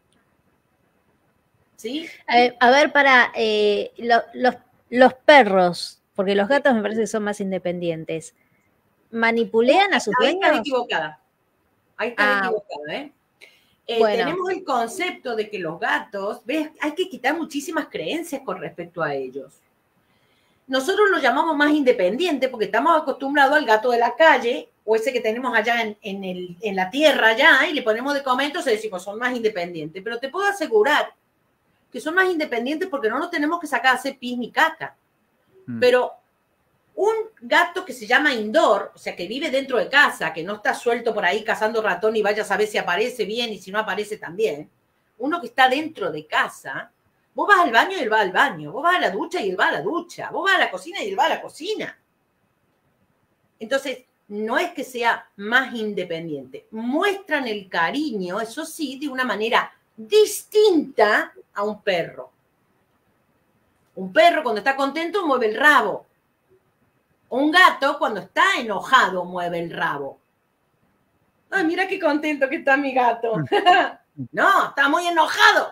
¿Sí? A ver, para los perros, porque los gatos me parece que son más independientes, ¿manipulean a sus dueños? Ahí está equivocada. Ahí está equivocada, ¿eh? Bueno. Tenemos el concepto de que los gatos, ¿ves? Hay que quitar muchísimas creencias con respecto a ellos. Nosotros los llamamos más independientes porque estamos acostumbrados al gato de la calle o ese que tenemos allá en la tierra allá y le ponemos de comer, entonces decimos son más independientes. Pero te puedo asegurar que son más independientes porque no nos tenemos que sacar a hacer pis ni caca. Pero un gato que se llama indoor, o sea, que vive dentro de casa, que no está suelto por ahí cazando ratón y vaya a saber si aparece bien y si no aparece también, uno que está dentro de casa, vos vas al baño y él va al baño, vos vas a la ducha y él va a la ducha, vos vas a la cocina y él va a la cocina. Entonces, no es que sea más independiente, muestran el cariño, eso sí, de una manera distinta a un perro. Un perro cuando está contento mueve el rabo. Un gato, cuando está enojado, mueve el rabo. Ay, mira qué contento que está mi gato. No, está muy enojado.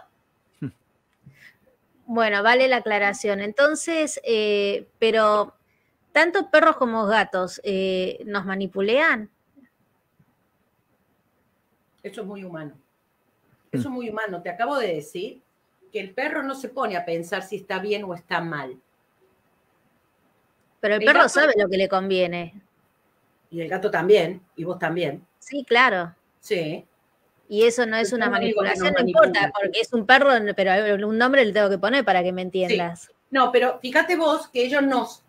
Bueno, vale la aclaración. Entonces, pero tanto perros como gatos, ¿nos manipulean? Eso es muy humano. Eso es muy humano. Te acabo de decir que el perro no se pone a pensar si está bien o está mal. Pero el perro sabe lo que le conviene. Y el gato también, y vos también. Sí, claro. Sí. Y eso no es una manipulación, no importa, porque es un perro, pero un nombre le tengo que poner para que me entiendas. Sí. No, pero fíjate vos que ellos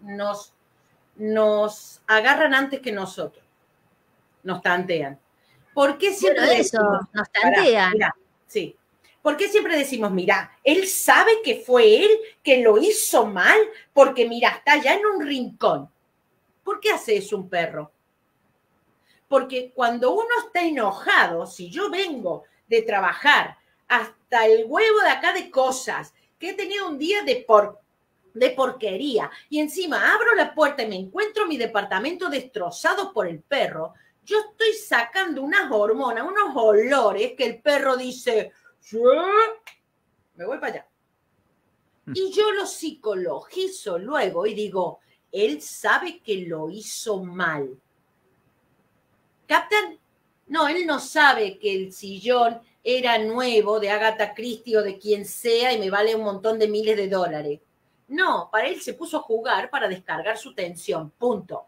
nos agarran antes que nosotros. Nos tantean. ¿Por qué siempre decimos, nos tantean? Mirá, sí. ¿Por qué siempre decimos, mira, él sabe que fue él que lo hizo mal? Porque mira, está allá en un rincón. ¿Por qué hace eso un perro? Porque cuando uno está enojado, si yo vengo de trabajar hasta el huevo de acá de cosas, que he tenido un día de porquería, y encima abro la puerta y me encuentro mi departamento destrozado por el perro, yo estoy sacando unas hormonas, unos olores que el perro dice... ¿sí? Me voy para allá. Y yo lo psicologizo luego y digo, él sabe que lo hizo mal. ¿Captan? No, él no sabe que el sillón era nuevo de Agatha Christie o de quien sea y me vale un montón de miles de dólares. No, para él se puso a jugar para descargar su tensión, punto.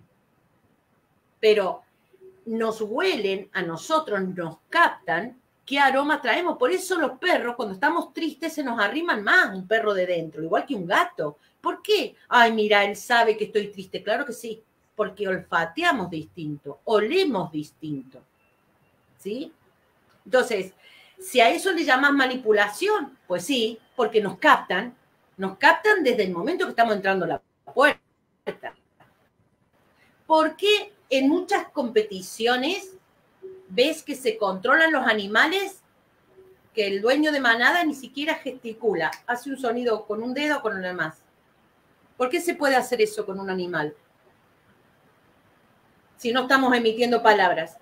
Pero nos huelen a nosotros, nos captan qué aroma traemos. Por eso los perros, cuando estamos tristes, se nos arriman más un perro de dentro, igual que un gato. ¿Por qué? Ay, mira, él sabe que estoy triste. Claro que sí, porque olfateamos distinto, olemos distinto. ¿Sí? Entonces, si a eso le llamas manipulación, pues sí, porque nos captan desde el momento que estamos entrando a la puerta. ¿Por qué en muchas competiciones ves que se controlan los animales, que el dueño de manada ni siquiera gesticula, hace un sonido con un dedo o con uno más? ¿Por qué se puede hacer eso con un animal? Si no estamos emitiendo palabras.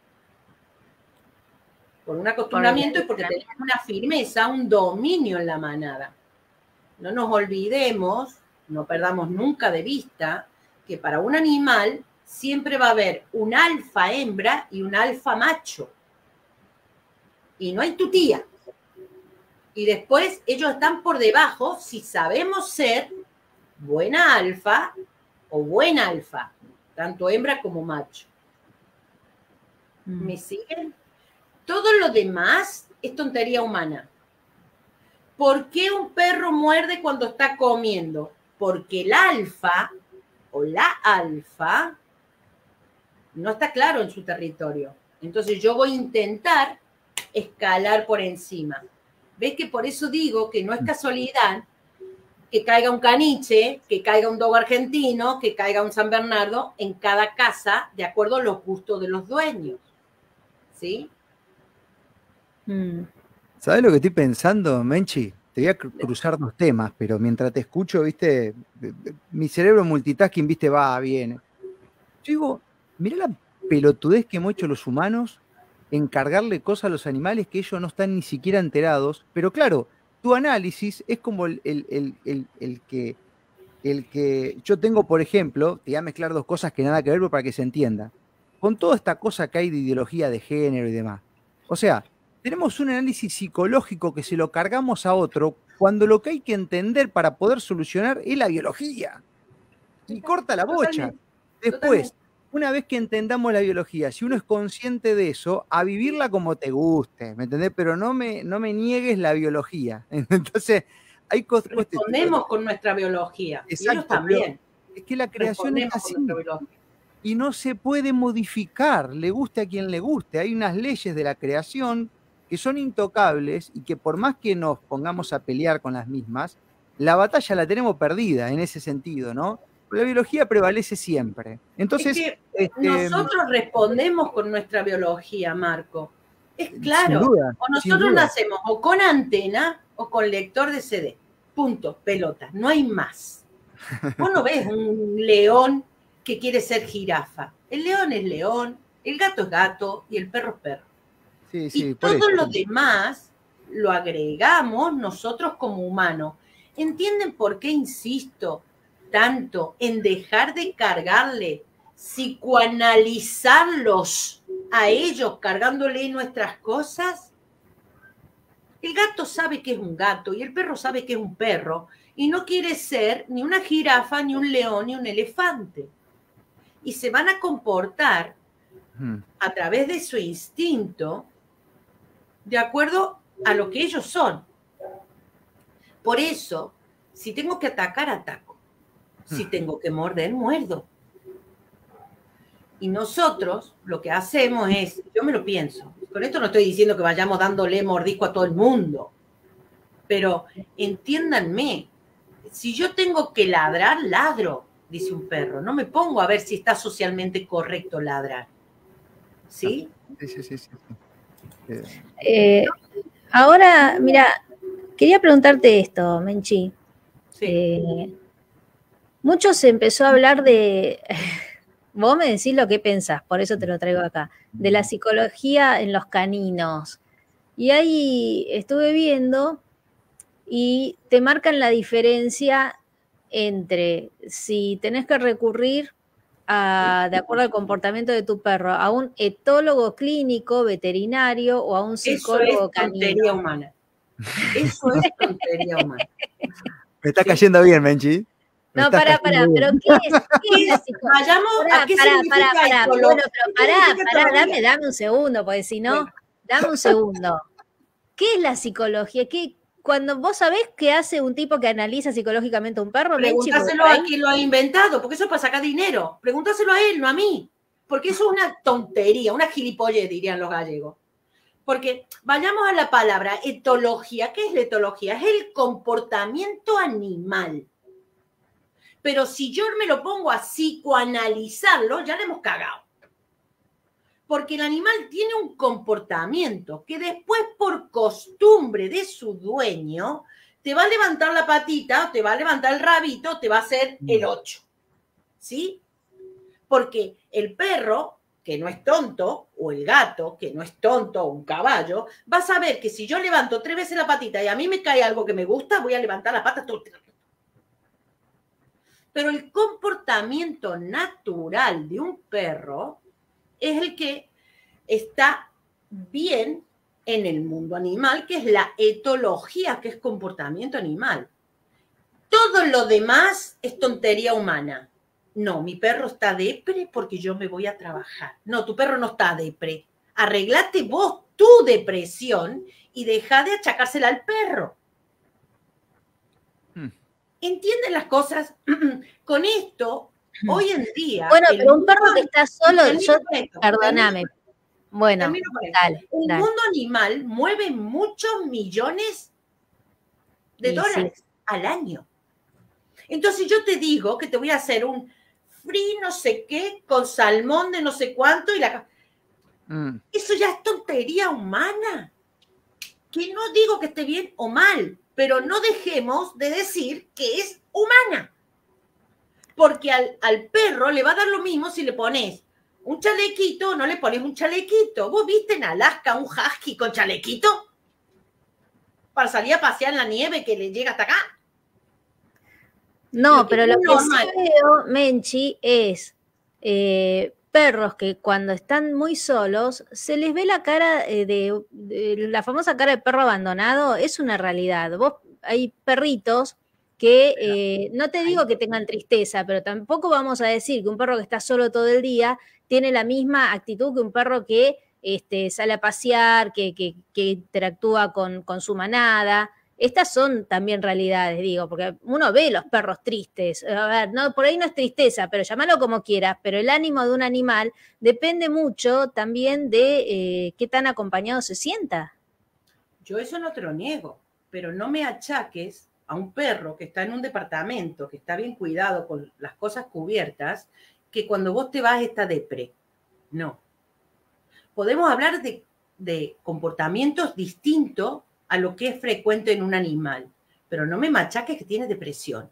Por un acostumbramiento y porque tenemos una firmeza, un dominio en la manada. No nos olvidemos, no perdamos nunca de vista, que para un animal siempre va a haber un alfa hembra y un alfa macho. Y no hay tutía. Y después ellos están por debajo si sabemos ser buena alfa o buen alfa, tanto hembra como macho. ¿Me siguen? Todo lo demás es tontería humana. ¿Por qué un perro muerde cuando está comiendo? Porque el alfa o la alfa no está claro en su territorio. Entonces yo voy a intentar escalar por encima. ¿Ves que por eso digo que no es casualidad que caiga un caniche, que caiga un dogo argentino, que caiga un San Bernardo en cada casa, de acuerdo a los gustos de los dueños. ¿Sí? ¿Sabes lo que estoy pensando, Menchi? Te voy a cruzar dos temas, pero mientras te escucho, viste, mi cerebro multitasking, viste, va, viene. Yo digo, mirá la pelotudez que hemos hecho los humanos en cargarle cosas a los animales que ellos no están ni siquiera enterados, pero claro, tu análisis es como el que yo tengo, por ejemplo, te voy a mezclar dos cosas que nada que ver, pero para que se entienda. Con toda esta cosa que hay de ideología de género y demás. O sea, tenemos un análisis psicológico que se lo cargamos a otro cuando lo que hay que entender para poder solucionar es la biología. Y corta la bocha. Después, una vez que entendamos la biología, si uno es consciente de eso, a vivirla como te guste, ¿me entendés? Pero no me niegues la biología. Entonces, hay cosas. Respondemos con nuestra biología. Exacto, y ellos también. Es que la creación es así. Y no se puede modificar, le guste a quien le guste. Hay unas leyes de la creación que son intocables y que por más que nos pongamos a pelear con las mismas, la batalla la tenemos perdida en ese sentido, ¿no? La biología prevalece siempre. Entonces, es que nosotros respondemos con nuestra biología, Marco. Es claro. Sin duda, o nosotros nacemos o con antena o con lector de CD. Punto, pelota. No hay más. Vos no ves un león que quiere ser jirafa. El león es león, el gato es gato y el perro es perro. Sí, y todo lo demás lo agregamos nosotros como humanos. ¿Entienden por qué insisto tanto en dejar de cargarle, psicoanalizarlos a ellos cargándole nuestras cosas? El gato sabe que es un gato y el perro sabe que es un perro y no quiere ser ni una jirafa, ni un león, ni un elefante. Y se van a comportar a través de su instinto de acuerdo a lo que ellos son. Por eso, si tengo que atacar, ataco. Si tengo que morder, muerdo. Y nosotros lo que hacemos es, yo me lo pienso, con esto no estoy diciendo que vayamos dándole mordisco a todo el mundo, pero entiéndanme, si yo tengo que ladrar, ladro, dice un perro, no me pongo a ver si está socialmente correcto ladrar. ¿Sí? Sí. Ahora, mira, quería preguntarte esto, Menchi. Sí. Mucho se empezó a hablar de, vos me decís lo que pensás, por eso te lo traigo acá, de la psicología en los caninos. Y ahí estuve viendo y te marcan la diferencia entre si tenés que recurrir de acuerdo al comportamiento de tu perro, a un etólogo clínico, veterinario o a un psicólogo canino. Eso es tontería humana. Eso es tontería humana. Me está cayendo bien, Menchi. No, pará, pero ¿qué es la psicología? Vayamos a qué significa etólogo. Bueno, pero pará, dame un segundo, porque si no, dame un segundo. ¿Qué es la psicología? Cuando vos sabés qué hace un tipo que analiza psicológicamente a un perro, pregúntaselo a quien lo ha inventado, porque eso es para sacar dinero. Pregúntaselo a él, no a mí. Porque eso es una tontería, una gilipollez, dirían los gallegos. Porque vayamos a la palabra etología. ¿Qué es la etología? Es el comportamiento animal. Pero si yo me lo pongo a psicoanalizarlo, ya le hemos cagado. Porque el animal tiene un comportamiento que después, por costumbre de su dueño, te va a levantar la patita, te va a levantar el rabito, te va a hacer el 8. ¿Sí? Porque el perro, que no es tonto, o el gato, que no es tonto, o un caballo, va a saber que si yo levanto 3 veces la patita y a mí me cae algo que me gusta, voy a levantar la pata todo el tiempo. Pero el comportamiento natural de un perro es el que está bien en el mundo animal, que es la etología, que es comportamiento animal. Todo lo demás es tontería humana. No, mi perro está depre porque yo me voy a trabajar. No, tu perro no está depre. Arreglate vos tu depresión y deja de achacársela al perro. ¿Entienden las cosas? Con esto, hoy en día... Bueno, pero un perro que está solo, perdóname. Bueno, dale. El mundo animal mueve muchos millones de dólares al año. Entonces yo te digo que te voy a hacer un free no sé qué con salmón de no sé cuánto y la... Eso ya es tontería humana. Que no digo que esté bien o mal, pero no dejemos de decir que es humana. Porque al perro le va a dar lo mismo si le pones un chalequito o no le pones un chalequito. ¿Vos viste en Alaska un husky con chalequito? Para salir a pasear en la nieve que le llega hasta acá. No, pero lo que sí veo, Menchi, es perros que cuando están muy solos, se les ve la cara de la famosa cara de perro abandonado, es una realidad. Hay perritos que no te digo que tengan tristeza, pero tampoco vamos a decir que un perro que está solo todo el día tiene la misma actitud que un perro que sale a pasear, que interactúa con su manada. Estas son también realidades, digo, porque uno ve los perros tristes. A ver, no, por ahí no es tristeza, pero llámalo como quieras, pero el ánimo de un animal depende mucho también de qué tan acompañado se sienta. Yo eso no te lo niego, pero no me achaques a un perro que está en un departamento, que está bien cuidado con las cosas cubiertas, que cuando vos te vas está depre. No. Podemos hablar de comportamientos distintos a lo que es frecuente en un animal, pero no me machaques que tiene depresión.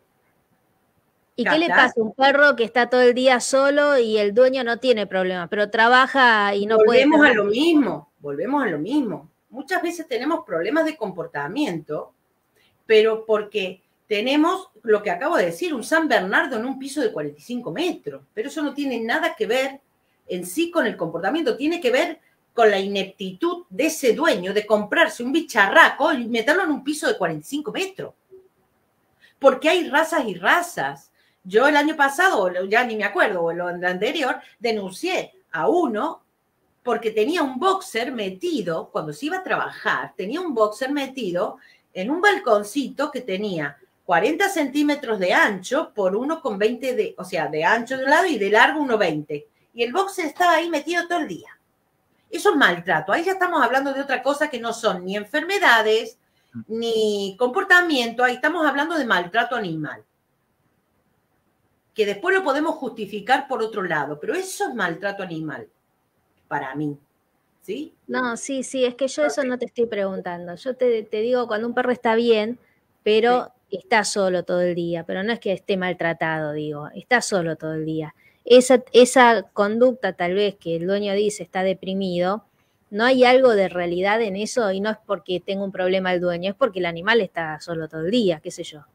¿Y qué le pasa a un perro que está todo el día solo y el dueño no tiene problemas, pero trabaja y no puede? Volvemos a lo mismo. Muchas veces tenemos problemas de comportamiento, pero porque tenemos lo que acabo de decir, un San Bernardo en un piso de 45 metros, pero eso no tiene nada que ver en sí con el comportamiento, tiene que ver con la ineptitud de ese dueño de comprarse un bicharraco y meterlo en un piso de 45 metros. Porque hay razas y razas. Yo el año pasado, ya ni me acuerdo, o el anterior, denuncié a uno porque tenía un boxer metido, cuando se iba a trabajar, tenía un boxer metido en un balconcito que tenía 40 centímetros de ancho por 1,20 de, o sea, de ancho de un lado y de largo 1,20. Y el boxer estaba ahí metido todo el día. Eso es maltrato. Ahí ya estamos hablando de otra cosa que no son ni enfermedades, ni comportamiento. Ahí estamos hablando de maltrato animal. Que después lo podemos justificar por otro lado. Pero eso es maltrato animal. Para mí. ¿Sí? No, sí, es que yo eso no te estoy preguntando. Yo te digo cuando un perro está bien, pero está solo todo el día. Pero no es que esté maltratado, digo. Está solo todo el día. Esa conducta tal vez que el dueño dice está deprimido, no hay algo de realidad en eso y no es porque tenga un problema el dueño, es porque el animal está solo todo el día, qué sé yo.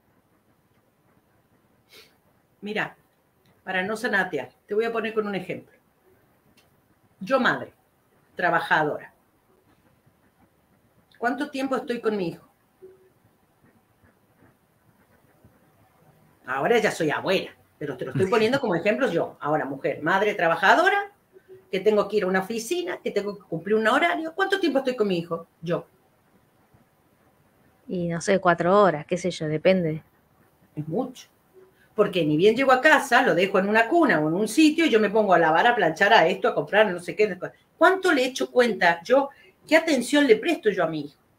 Mira, para no zanatear, te voy a poner con un ejemplo. Yo madre, trabajadora. ¿Cuánto tiempo estoy con mi hijo? Ahora ya soy abuela. Pero te lo estoy poniendo como ejemplo yo. Ahora, mujer, madre trabajadora, que tengo que ir a una oficina, que tengo que cumplir un horario. ¿Cuánto tiempo estoy con mi hijo? Yo. Y no sé, 4 horas, qué sé yo, depende. Es mucho. Porque ni bien llego a casa, lo dejo en una cuna o en un sitio y yo me pongo a lavar, a planchar, a esto, a comprar, no sé qué. ¿Cuánto le echo cuenta yo? ¿Qué atención le presto yo a mi hijo?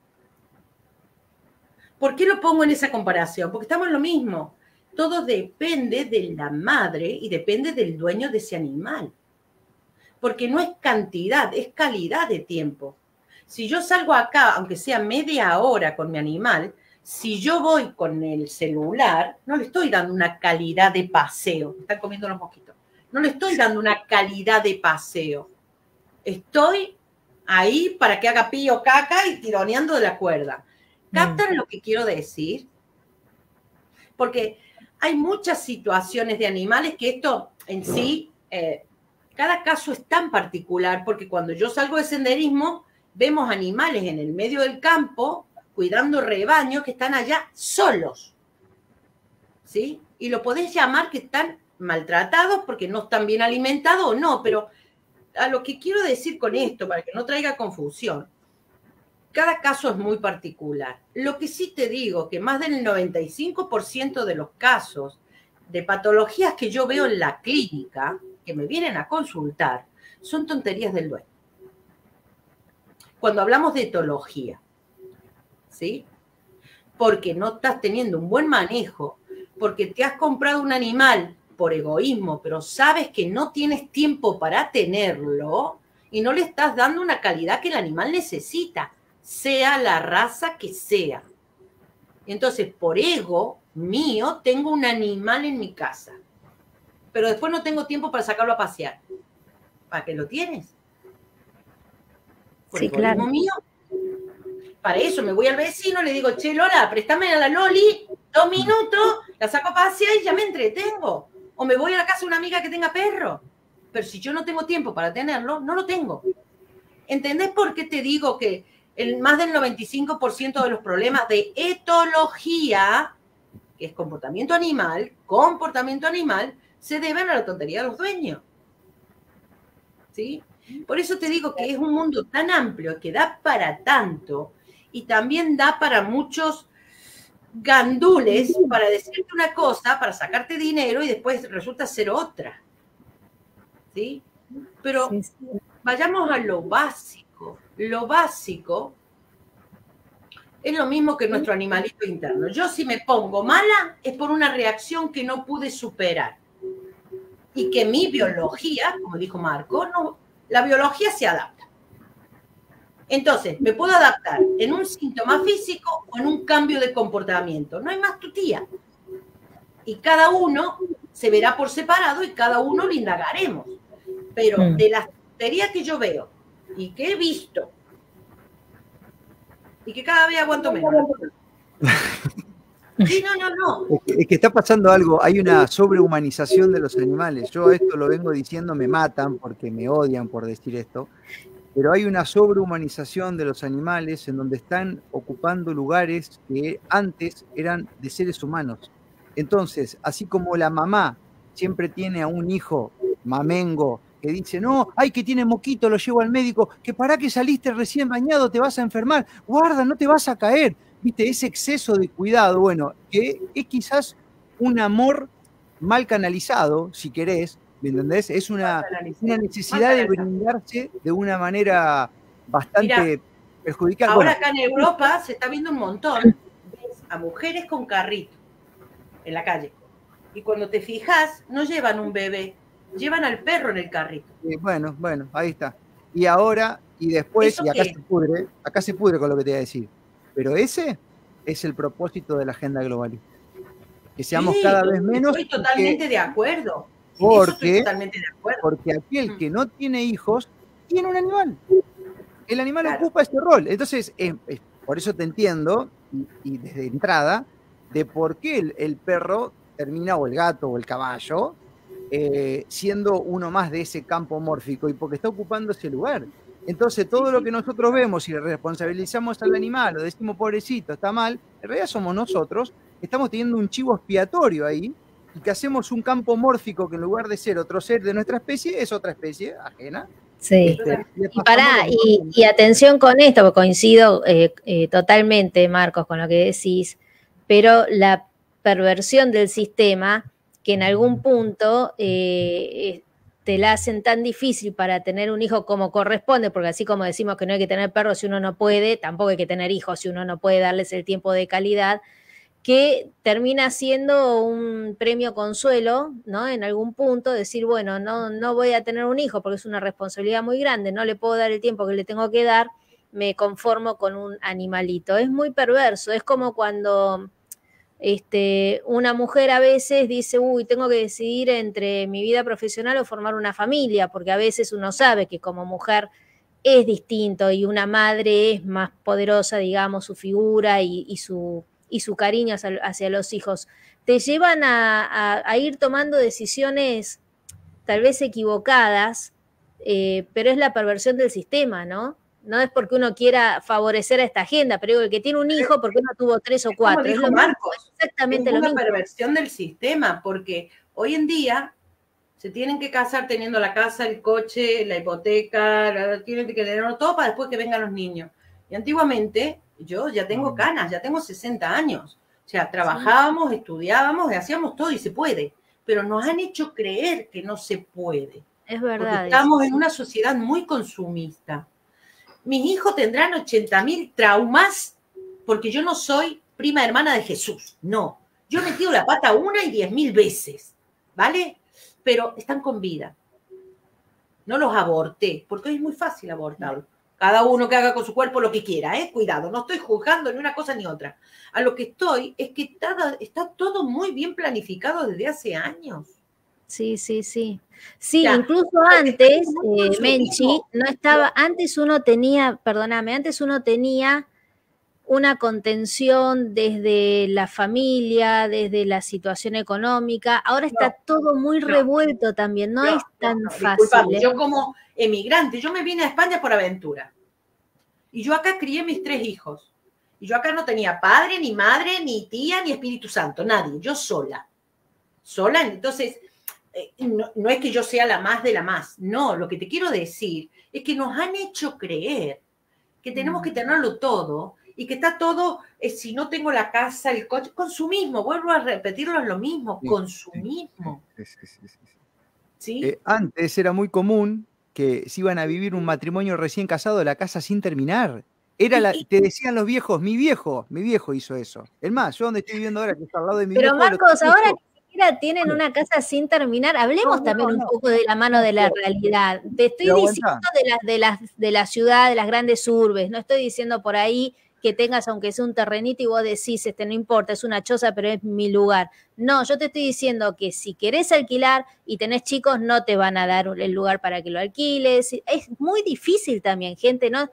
¿Por qué lo pongo en esa comparación? Porque estamos en lo mismo. Todo depende de la madre y depende del dueño de ese animal. Porque no es cantidad, es calidad de tiempo. Si yo salgo acá, aunque sea media hora con mi animal, si yo voy con el celular, no le estoy dando una calidad de paseo. Me están comiendo los mosquitos. No le estoy dando una calidad de paseo. Estoy ahí para que haga pío caca y tironeando de la cuerda. ¿Captan lo que quiero decir? Porque hay muchas situaciones de animales que esto en sí, cada caso es tan particular, porque cuando yo salgo de senderismo, vemos animales en el medio del campo, cuidando rebaños que están allá solos, ¿sí? Y lo podés llamar que están maltratados porque no están bien alimentados o no, pero a lo que quiero decir con esto, para que no traiga confusión, cada caso es muy particular. Lo que sí te digo, que más del 95% de los casos de patologías que yo veo en la clínica, que me vienen a consultar, son tonterías del dueño. Cuando hablamos de etología, ¿sí? Porque no estás teniendo un buen manejo porque te has comprado un animal por egoísmo, pero sabes que no tienes tiempo para tenerlo y no le estás dando una calidad que el animal necesita, sea la raza que sea. Entonces, por ego mío, tengo un animal en mi casa, pero después no tengo tiempo para sacarlo a pasear. ¿Para qué lo tienes? Por egoísmo claro. Mío. Para eso me voy al vecino, le digo, che, Lola, préstame a la Loli 2 minutos, la saco a pasear y ya me entretengo. O me voy a la casa de una amiga que tenga perro. Pero si yo no tengo tiempo para tenerlo, no lo tengo. ¿Entendés por qué te digo que más del 95% de los problemas de etología, que es comportamiento animal, se deben a la tontería de los dueños? ¿Sí? Por eso te digo que es un mundo tan amplio que da para tanto y también da para muchos gandules para decirte una cosa, para sacarte dinero y después resulta ser otra. ¿Sí? Pero vayamos a lo básico. Lo básico es lo mismo que nuestro animalito interno. Yo si me pongo mala es por una reacción que no pude superar. Y que mi biología, como dijo Marco, no, la biología se adapta. Entonces, me puedo adaptar en un síntoma físico o en un cambio de comportamiento. No hay más tutía. Y cada uno se verá por separado y cada uno lo indagaremos. Pero de las tonterías que yo veo y que he visto y que cada vez aguanto menos. Sí, no. Es que está pasando algo, hay una sobrehumanización de los animales. Yo esto lo vengo diciendo, me matan porque me odian por decir esto, pero hay una sobrehumanización de los animales en donde están ocupando lugares que antes eran de seres humanos. Entonces, así como la mamá siempre tiene a un hijo mamengo que dice, no, ay, que tiene moquito, lo llevo al médico, que para que saliste recién bañado te vas a enfermar, guarda, no te vas a caer. ¿Viste? Ese exceso de cuidado, bueno, que es quizás un amor mal canalizado, si querés, ¿me entendés? Es una necesidad de brindarse de una manera bastante perjudicial. Ahora acá en Europa se está viendo un montón a mujeres con carrito en la calle. Y cuando te fijas, no llevan un bebé, llevan al perro en el carrito. Bueno, ahí está. Y ahora, y después, y acá se pudre con lo que te voy a decir. Pero ese es el propósito de la agenda globalista. Que seamos cada vez menos. Estoy totalmente de acuerdo. Porque aquel que no tiene hijos tiene un animal. El animal ocupa ese rol. Entonces, por eso te entiendo, y desde entrada, de por qué el perro termina, o el gato, o el caballo, siendo uno más de ese campo mórfico, y porque está ocupando ese lugar. Entonces, todo lo que nosotros vemos y le responsabilizamos al animal o decimos, pobrecito, está mal, en realidad somos nosotros, estamos teniendo un chivo expiatorio ahí, y que hacemos un campo mórfico que en lugar de ser otro ser de nuestra especie, es otra especie ajena. Sí. Y atención con esto, porque coincido totalmente, Marcos, con lo que decís, pero la perversión del sistema, que en algún punto te la hacen tan difícil para tener un hijo como corresponde, porque así como decimos que no hay que tener perros si uno no puede, tampoco hay que tener hijos si uno no puede darles el tiempo de calidad, que termina siendo un premio consuelo, ¿no? En algún punto, decir, bueno, no voy a tener un hijo porque es una responsabilidad muy grande, no le puedo dar el tiempo que le tengo que dar, me conformo con un animalito. Es muy perverso, es como cuando una mujer a veces dice, uy, tengo que decidir entre mi vida profesional o formar una familia, porque a veces uno sabe que como mujer es distinto y una madre es más poderosa, digamos, su figura y su cariño hacia los hijos. Te llevan a ir tomando decisiones tal vez equivocadas, pero es la perversión del sistema, ¿no? No es porque uno quiera favorecer a esta agenda, pero el que tiene un hijo, porque uno tuvo 3 o 4. Como dijo Marcos, es exactamente lo mismo. Es una perversión del sistema, porque hoy en día se tienen que casar teniendo la casa, el coche, la hipoteca, tienen que tenerlo todo para después que vengan los niños. Y antiguamente, yo ya tengo canas, ya tengo 60 años. O sea, trabajábamos, estudiábamos, hacíamos todo y se puede. Pero nos han hecho creer que no se puede. Es verdad. Porque estamos en una sociedad muy consumista. Mis hijos tendrán 80.000 traumas porque yo no soy prima hermana de Jesús. No. Yo he metido la pata 1 y 10.000 veces, ¿vale? Pero están con vida. No los aborté, porque hoy es muy fácil abortarlos. Cada uno que haga con su cuerpo lo que quiera, ¿eh? Cuidado, no estoy juzgando ni una cosa ni otra. A lo que estoy es que está todo muy bien planificado desde hace años. Sí. Sí, ya, incluso antes, Menchi, no estaba, antes uno tenía una contención desde la familia, desde la situación económica. Ahora está todo muy revuelto también, no es tan fácil. Yo como emigrante, yo me vine a España por aventura. Y yo acá crié mis 3 hijos. Y yo acá no tenía padre, ni madre, ni tía, ni Espíritu Santo, nadie. Yo sola. Sola, entonces, no es que yo sea la más de la más. No, lo que te quiero decir es que nos han hecho creer que tenemos que tenerlo todo y que está todo, si no tengo la casa, el coche, consumismo, vuelvo a repetirlo, es lo mismo, consumismo. Sí. Antes era muy común que se iban a vivir un matrimonio recién casado de la casa sin terminar. Te decían los viejos, mi viejo hizo eso. Es más, yo donde estoy viviendo ahora, que está al lado de mi viejo. Pero Marcos, ahora ni siquiera tienen una casa sin terminar. Hablemos también un poco de la mano de la realidad. Te estoy diciendo de la ciudad, de las grandes urbes. No estoy diciendo por ahí que tengas, aunque sea un terrenito, y vos decís, no importa, es una choza, pero es mi lugar. No, yo te estoy diciendo que si querés alquilar y tenés chicos, no te van a dar el lugar para que lo alquiles. Es muy difícil también, gente, no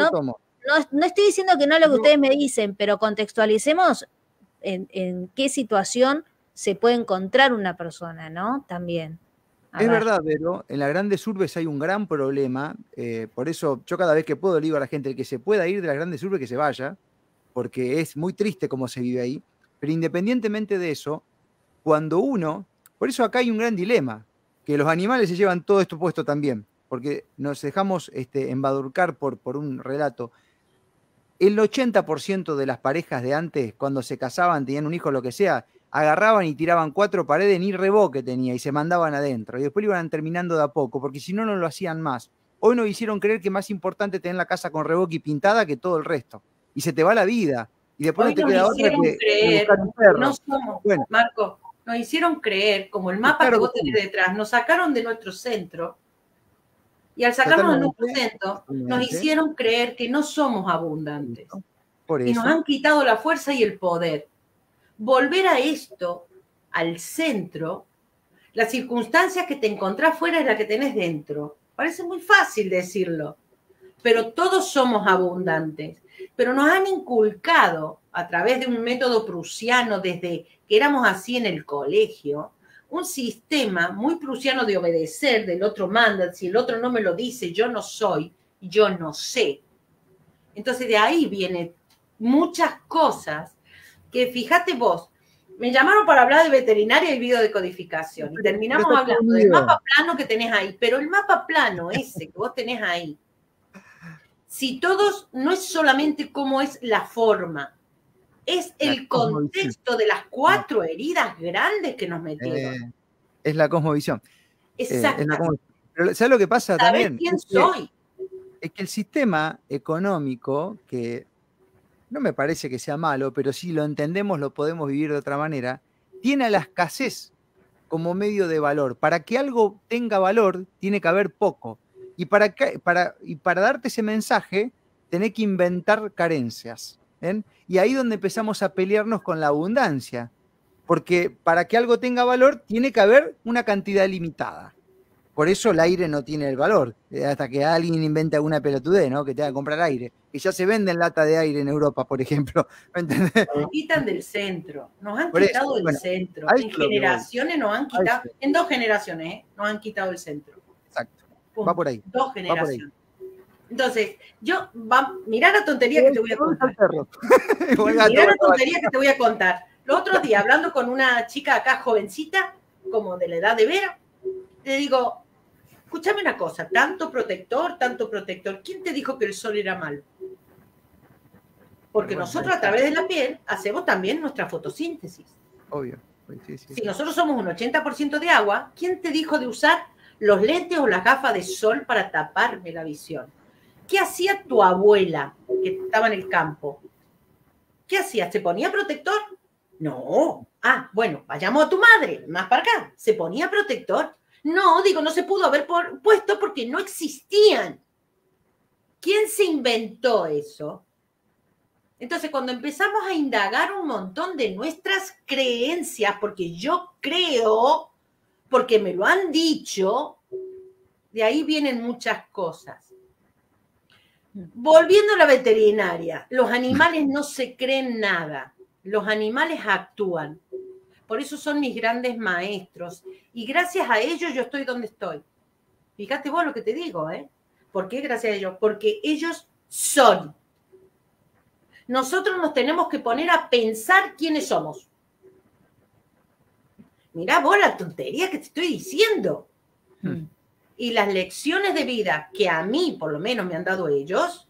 estoy diciendo que no lo que ustedes me dicen, pero contextualicemos en qué situación se puede encontrar una persona, ¿no? También. Es verdad, pero en las grandes urbes hay un gran problema, por eso yo cada vez que puedo le digo a la gente, el que se pueda ir de las grandes urbes que se vaya, porque es muy triste cómo se vive ahí, pero independientemente de eso, cuando por eso acá hay un gran dilema, que los animales se llevan todo esto puesto también, porque nos dejamos embadurcar por un relato. El 80% de las parejas de antes, cuando se casaban, tenían un hijo, lo que sea, agarraban y tiraban 4 paredes, ni reboque tenía, y se mandaban adentro. Y después lo iban terminando de a poco, porque si no, no lo hacían más. Hoy nos hicieron creer que es más importante tener la casa con reboque y pintada que todo el resto. Y se te va la vida. Y después hoy no te queda otra que buscar un perro. No somos, Marco, nos hicieron creer, como el mapa que vos tenés detrás, nos sacaron de nuestro centro, y al sacarnos de nuestro centro, nos hicieron creer que no somos abundantes. Y nos han quitado la fuerza y el poder. Volver a esto, al centro, las circunstancias que te encontrás fuera es la que tenés dentro. Parece muy fácil decirlo, pero todos somos abundantes. Pero nos han inculcado a través de un método prusiano desde que éramos así en el colegio, un sistema muy prusiano de obedecer, del otro manda, si el otro no me lo dice, yo no soy, yo no sé. Entonces de ahí vienen muchas cosas que, fíjate vos, me llamaron para hablar de veterinaria y biodecodificación y terminamos hablando del mapa plano que tenés ahí, pero el mapa plano ese que vos tenés ahí, si todos, no es solamente cómo es la forma, es el contexto de las 4 heridas grandes que nos metieron. Es la cosmovisión. Exacto. Pero ¿sabes lo que pasa también? ¿Quién soy? Es que el sistema económico, que no me parece que sea malo, pero si lo entendemos, lo podemos vivir de otra manera, tiene a la escasez como medio de valor. Para que algo tenga valor, tiene que haber poco. Y para darte ese mensaje, tenés que inventar carencias. ¿Ven? Y ahí es donde empezamos a pelearnos con la abundancia. Porque para que algo tenga valor, tiene que haber una cantidad limitada. Por eso el aire no tiene el valor. Hasta que alguien invente alguna pelotudez, ¿no? Que tenga que comprar aire. Que ya se venden lata de aire en Europa, por ejemplo. ¿Me entendés? Nos quitan del centro. Nos han quitado del centro. En generaciones nos han quitado. En 2 generaciones, nos han quitado el centro. Exacto. Va por ahí. 2 generaciones. Entonces, mirá la tontería que te voy a contar. Mirá la tontería que te voy a contar. Los otros días, hablando con una chica acá jovencita, como de la edad de Vera, le digo, escúchame una cosa, tanto protector, ¿quién te dijo que el sol era malo? Porque nosotros a través de la piel hacemos también nuestra fotosíntesis. Obvio. Sí. Si nosotros somos un 80% de agua, ¿quién te dijo de usar los lentes o las gafas de sol para taparme la visión? ¿Qué hacía tu abuela que estaba en el campo? ¿Qué hacía? ¿Se ponía protector? No, Ah, bueno, vayamos a tu madre, más para acá. ¿Se ponía protector? No, digo, no se pudo haber puesto porque no existían. ¿Quién se inventó eso? Entonces, cuando empezamos a indagar un montón de nuestras creencias, porque yo creo, porque me lo han dicho, de ahí vienen muchas cosas. Volviendo a la veterinaria, los animales no se creen nada, los animales actúan. Por eso son mis grandes maestros. Y gracias a ellos yo estoy donde estoy. Fíjate vos lo que te digo, ¿eh? ¿Por qué gracias a ellos? Porque ellos son. Nosotros nos tenemos que poner a pensar quiénes somos. Mirá vos la tontería que te estoy diciendo. Y las lecciones de vida que a mí, por lo menos, me han dado ellos,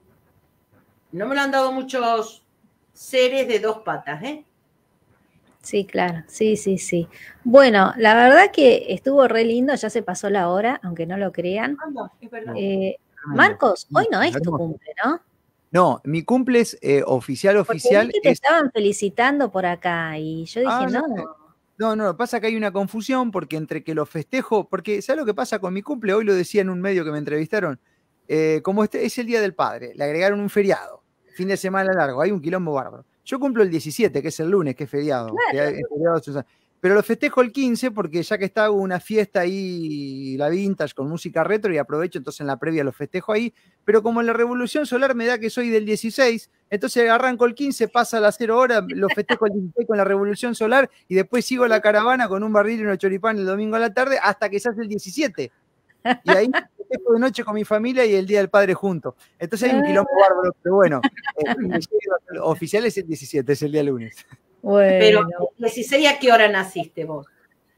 no me lo han dado muchos seres de dos patas, ¿eh? Sí, claro, sí, sí, sí. Bueno, la verdad que estuvo re lindo, ya se pasó la hora, aunque no lo crean. No, es verdad. Marcos, hoy no es tu cumple, ¿no? No, mi cumple es oficial. Porque vi que te estaban felicitando por acá y yo dije, No, pasa que hay una confusión porque entre que lo festejo, porque ¿sabes lo que pasa con mi cumple? Hoy lo decía en un medio que me entrevistaron, como es el Día del Padre, le agregaron un feriado, fin de semana largo, hay un quilombo bárbaro. Yo cumplo el 17, que es el lunes, que es feriado. Claro. Que es feriado, pero lo festejo el 15 porque ya que está una fiesta ahí, la vintage, con música retro, y aprovecho, entonces en la previa lo festejo ahí. Pero como en la revolución solar me da que soy del 16, entonces arranco el 15, pasa a las 0 horas, lo festejo el 16 con la revolución solar y después sigo la caravana con un barril y unos choripán el domingo a la tarde hasta que se hace el 17. Y ahí festejo de noche con mi familia y el Día del Padre juntos. Entonces hay un quilombo bárbaro, pero bueno, el oficial es el 17, es el día lunes. Bueno. Pero, 16, ¿a qué hora naciste vos?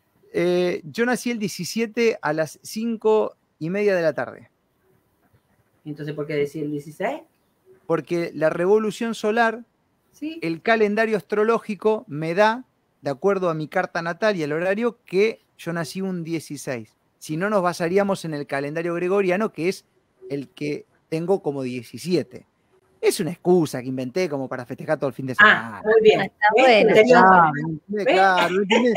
Yo nací el 17 a las 5:30 de la tarde. Entonces, ¿por qué decir el 16? Porque la revolución solar, ¿sí? El calendario astrológico me da, de acuerdo a mi carta natal y el horario, que yo nací un 16. Si no, nos basaríamos en el calendario gregoriano, que es el que tengo como 17. Es una excusa que inventé como para festejar todo el fin de semana. Ah, muy bien. Está bueno. Claro.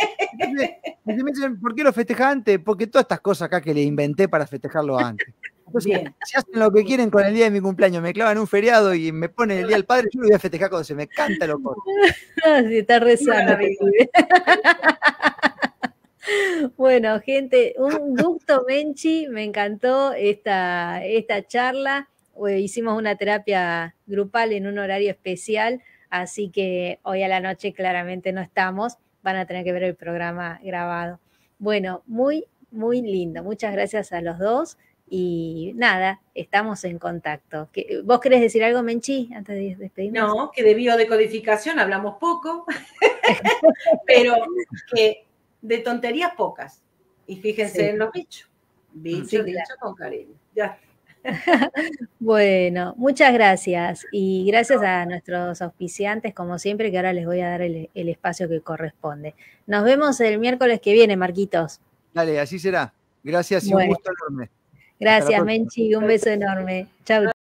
Me dicen, ¿por qué lo festejas antes? Porque todas estas cosas acá que le inventé para festejarlo antes. Entonces, bien. Si hacen lo que quieren con el día de mi cumpleaños, me clavan un feriado y me ponen el Día del Padre, yo lo voy a festejar cuando se me canta lo corto. Sí, está re sano. Bueno, gente, un gusto, Menchi, me encantó esta charla. Hicimos una terapia grupal en un horario especial, así que hoy a la noche claramente no estamos, van a tener que ver el programa grabado. Bueno, muy, muy lindo. Muchas gracias a los dos y nada, estamos en contacto. ¿Vos querés decir algo, Menchi, antes de despedirnos? No, que de biodecodificación hablamos poco, pero que de tonterías pocas. Y fíjense en los bichos. Bicho, dicho con cariño. Ya. Bueno, muchas gracias y gracias a nuestros auspiciantes como siempre, que ahora les voy a dar el espacio que corresponde. Nos vemos el miércoles que viene, Marquitos. Dale, así será. Gracias y un gusto enorme. Gracias, Menchi, un beso enorme. Chau.